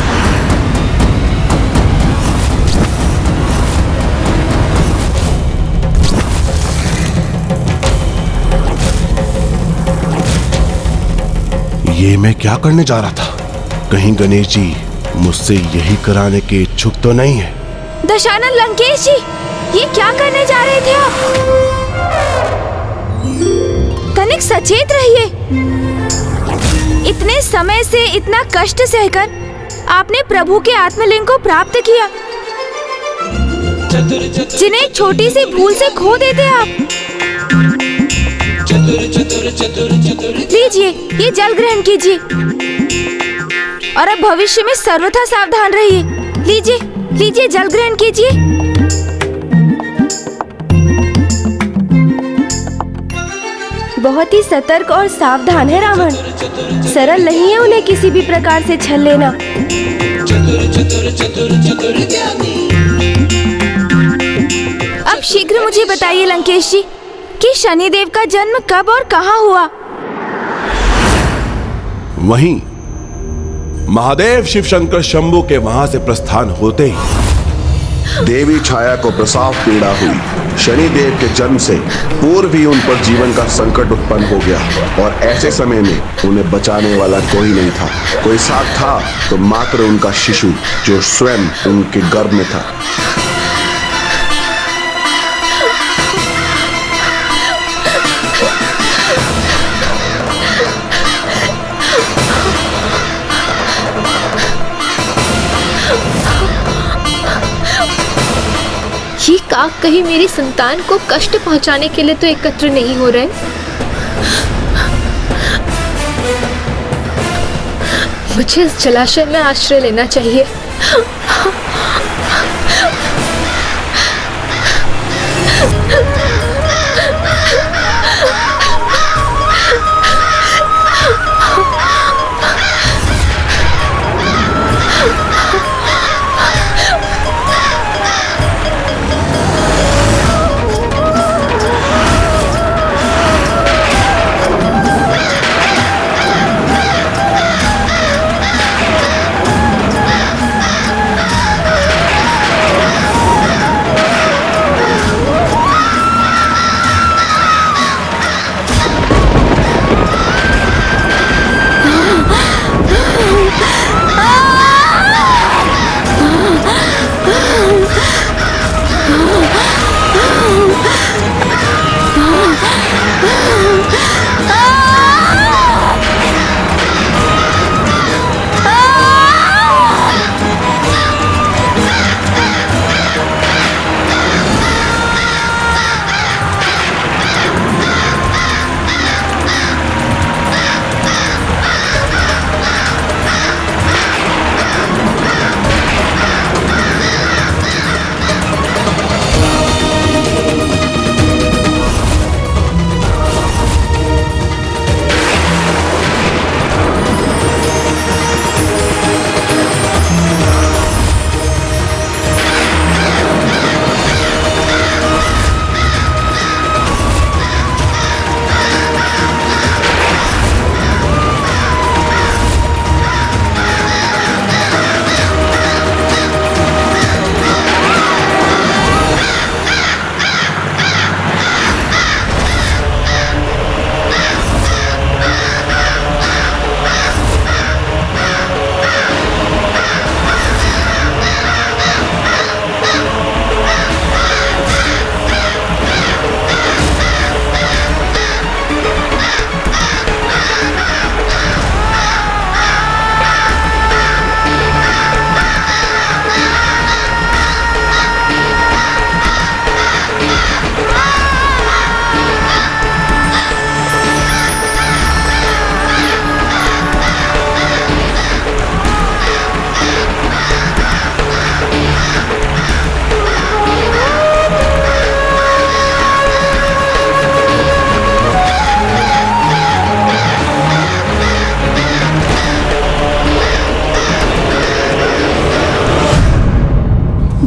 ये मैं क्या करने जा रहा था? कहीं गणेश जी मुझसे यही कराने के इच्छुक तो नहीं है? दशानन, लंकेश जी, ये क्या करने जा रहे थे आप? तनिक सचेत रहिए। इतने समय से इतना कष्ट सहकर आपने प्रभु के आत्मलिंग को प्राप्त किया, जिन्हें एक छोटी सी भूल से खो देते आप। लीजिए, ये जल ग्रहण कीजिए और अब भविष्य में सर्वथा सावधान रहिए। लीजिए, लीजिए, जल ग्रहण कीजिए। बहुत ही सतर्क और सावधान है रावण। सरल नहीं है उन्हें किसी भी प्रकार से छल लेना। अब शीघ्र मुझे बताइए लंकेश जी, कि शनिदेव का जन्म कब और कहाँ हुआ? वहीं महादेव शिव शंकर शंभू के वहां से प्रस्थान होते ही देवी छाया को प्रसव पीड़ा हुई। शनिदेव के जन्म से पूर्व ही उन पर जीवन का संकट उत्पन्न हो गया और ऐसे समय में उन्हें बचाने वाला कोई नहीं था। कोई साथ था तो मात्र उनका शिशु, जो स्वयं उनके गर्भ में था। ये काक कहीं मेरी संतान को कष्ट पहुंचाने के लिए तो एकत्र नहीं हो रहे। मुझे इस जलाशय में आश्रय लेना चाहिए।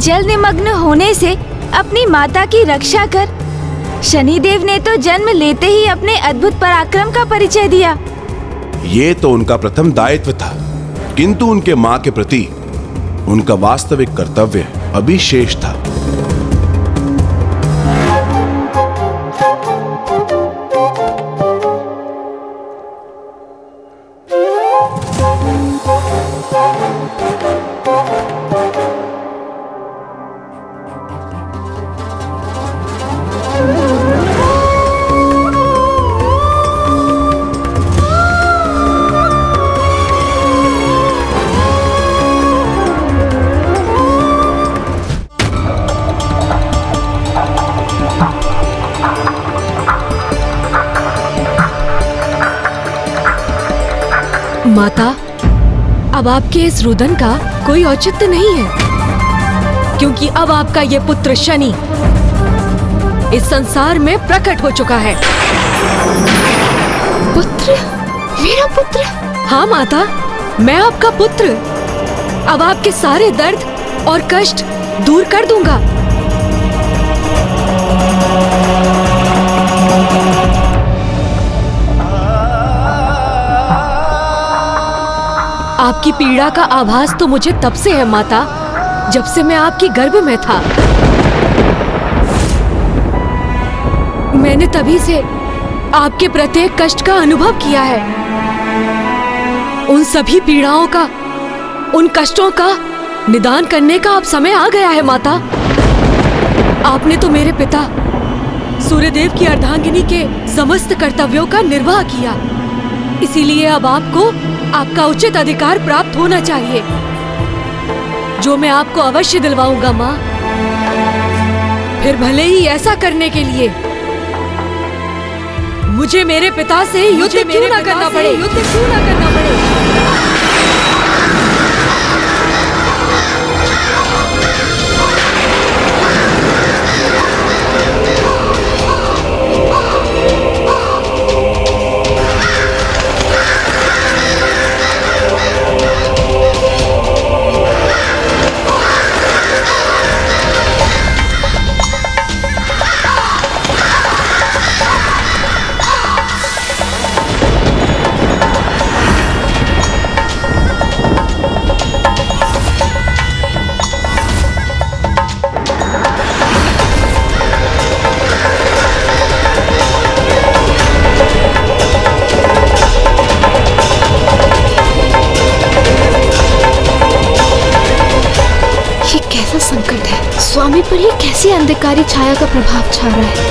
जल निमग्न होने से अपनी माता की रक्षा कर शनिदेव ने तो जन्म लेते ही अपने अद्भुत पराक्रम का परिचय दिया। ये तो उनका प्रथम दायित्व था, किंतु उनके माँ के प्रति उनका वास्तविक कर्तव्य अभी शेष था। माता, अब आपके इस रुदन का कोई औचित्य नहीं है, क्योंकि अब आपका ये पुत्र शनि इस संसार में प्रकट हो चुका है। पुत्र? मेरा पुत्र? हाँ माता, मैं आपका पुत्र। अब आपके सारे दर्द और कष्ट दूर कर दूंगा। आपकी पीड़ा का आभास तो मुझे तब से है माता, जब से मैं आपकी गर्भ में था। मैंने तभी से आपके प्रत्येक कष्ट का अनुभव किया है। उन सभी पीड़ाओं का, उन कष्टों का निदान करने का अब समय आ गया है माता। आपने तो मेरे पिता सूर्यदेव की अर्धांगिनी के समस्त कर्तव्यों का निर्वाह किया, इसीलिए अब आपको आपका उचित अधिकार प्राप्त होना चाहिए, जो मैं आपको अवश्य दिलवाऊंगा माँ। फिर भले ही ऐसा करने के लिए मुझे मेरे पिता से युद्ध क्यों ना करना पड़े। संकट है, स्वामी पर ही कैसी अंधकारी छाया का प्रभाव छा रहा है।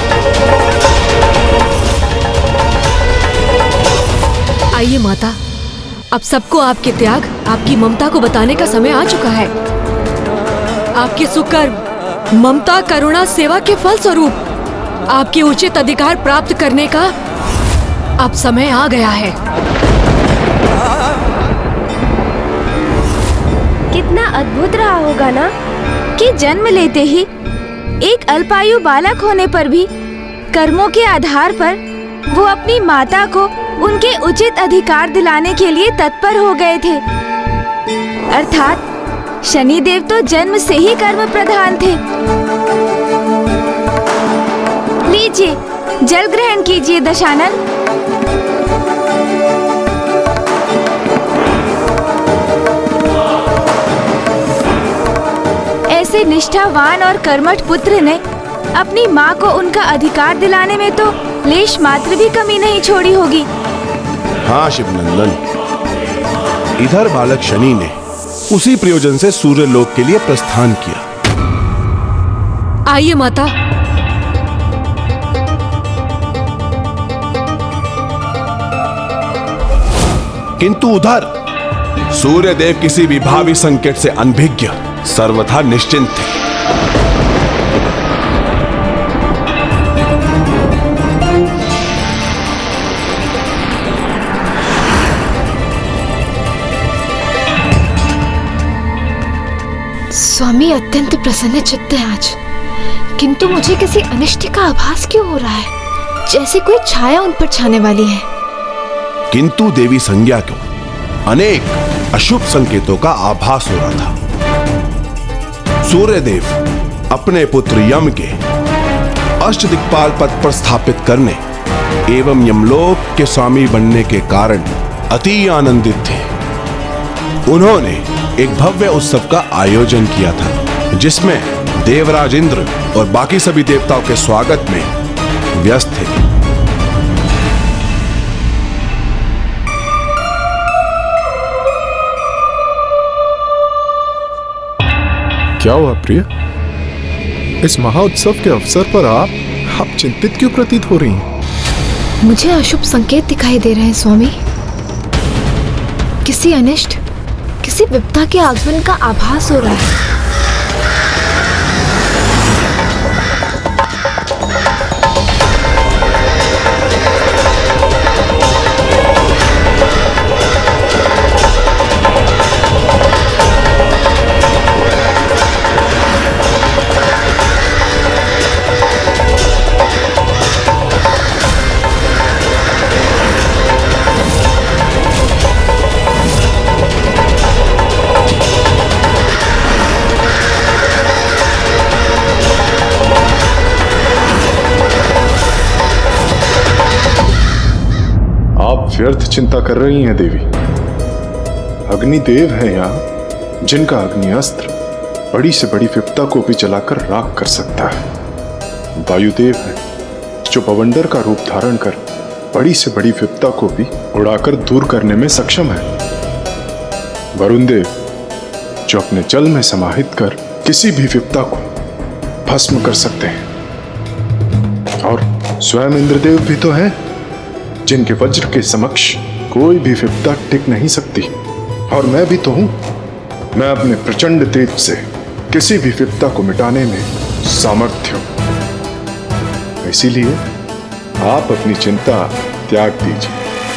आइए माता, अब सबको आपके त्याग, आपकी ममता को बताने का समय आ चुका है। आपके सुकर्म, ममता, करुणा, सेवा के फल स्वरूप आपके उचित अधिकार प्राप्त करने का अब समय आ गया है। कितना अद्भुत रहा होगा ना कि जन्म लेते ही एक अल्पायु बालक होने पर भी कर्मों के आधार पर वो अपनी माता को उनके उचित अधिकार दिलाने के लिए तत्पर हो गए थे। अर्थात शनिदेव तो जन्म से ही कर्म प्रधान थे। लीजिए, जल ग्रहण कीजिए दशानन। ऐसे निष्ठावान और कर्मठ पुत्र ने अपनी माँ को उनका अधिकार दिलाने में तो लेश मात्र भी कमी नहीं छोड़ी होगी। हाँ शिवनंदन, इधर बालक शनि ने उसी प्रयोजन से सूर्य लोक के लिए प्रस्थान किया। आइए माता। किंतु उधर सूर्यदेव किसी भी भावी संकट से अनभिज्ञ, सर्वथा निश्चिंत थे। स्वामी अत्यंत प्रसन्न चित्त है आज, किंतु मुझे किसी अनिष्ट का आभास क्यों हो रहा है, जैसे कोई छाया उन पर छाने वाली है। किंतु देवी संज्ञा को अनेक अशुभ संकेतों का आभास हो रहा था। सूर्यदेव अपने पुत्र यम के अष्टदिक्पाल पद पर स्थापित करने एवं यमलोक के स्वामी बनने के कारण अति आनंदित थे। उन्होंने एक भव्य उत्सव का आयोजन किया था, जिसमें देवराज इंद्र और बाकी सभी देवताओं के स्वागत में व्यस्त थे। क्या हुआ प्रिय? इस महाउत्सव के अवसर पर आप चिंतित क्यों प्रतीत हो रही हैं? मुझे अशुभ संकेत दिखाई दे रहे हैं स्वामी। किसी अनिष्ट, किसी विपदा के आगमन का आभास हो रहा है। व्यर्थ चिंता कर रही हैं देवी। अग्निदेव हैं यहाँ, जिनका अग्नि अस्त्र बड़ी से बड़ी विपदा को भी जलाकर राख कर सकता है। वायुदेव हैं, जो बवंडर का रूप धारण कर बड़ी से बड़ी विपदा को भी उड़ाकर दूर करने में सक्षम है। वरुण देव, जो अपने जल में समाहित कर किसी भी विपदा को भस्म कर सकते हैं। और स्वयं इंद्रदेव भी तो हैं, जिनके वज्र के समक्ष कोई भी विपदा टिक नहीं सकती। और मैं भी तो हूं, मैं अपने प्रचंड तेज से किसी भी विपदा को मिटाने में सामर्थ्य हूं। इसीलिए आप अपनी चिंता त्याग दीजिए।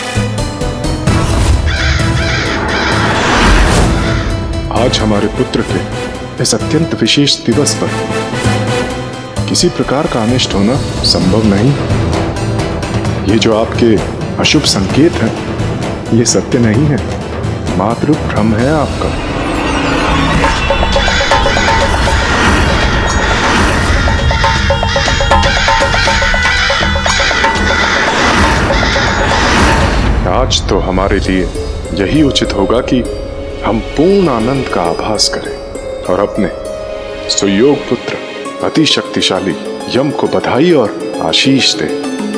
आज हमारे पुत्र के इस अत्यंत विशेष दिवस पर किसी प्रकार का अनिष्ट होना संभव नहीं। ये जो आपके अशुभ संकेत हैं, ये सत्य नहीं है, मात्र भ्रम है आपका। आज तो हमारे लिए यही उचित होगा कि हम पूर्ण आनंद का आभास करें और अपने सुयोग पुत्र अति शक्तिशाली यम को बधाई और आशीष दें।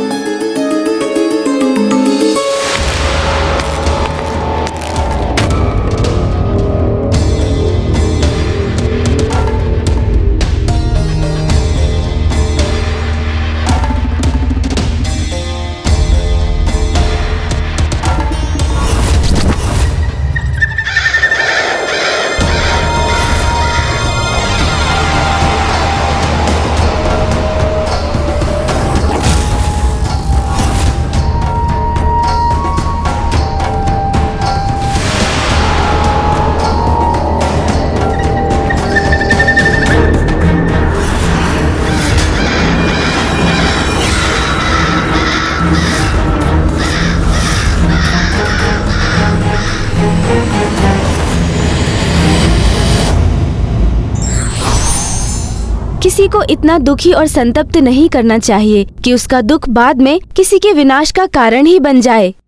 किसी को इतना दुखी और संतप्त नहीं करना चाहिए कि उसका दुख बाद में किसी के विनाश का कारण ही बन जाए।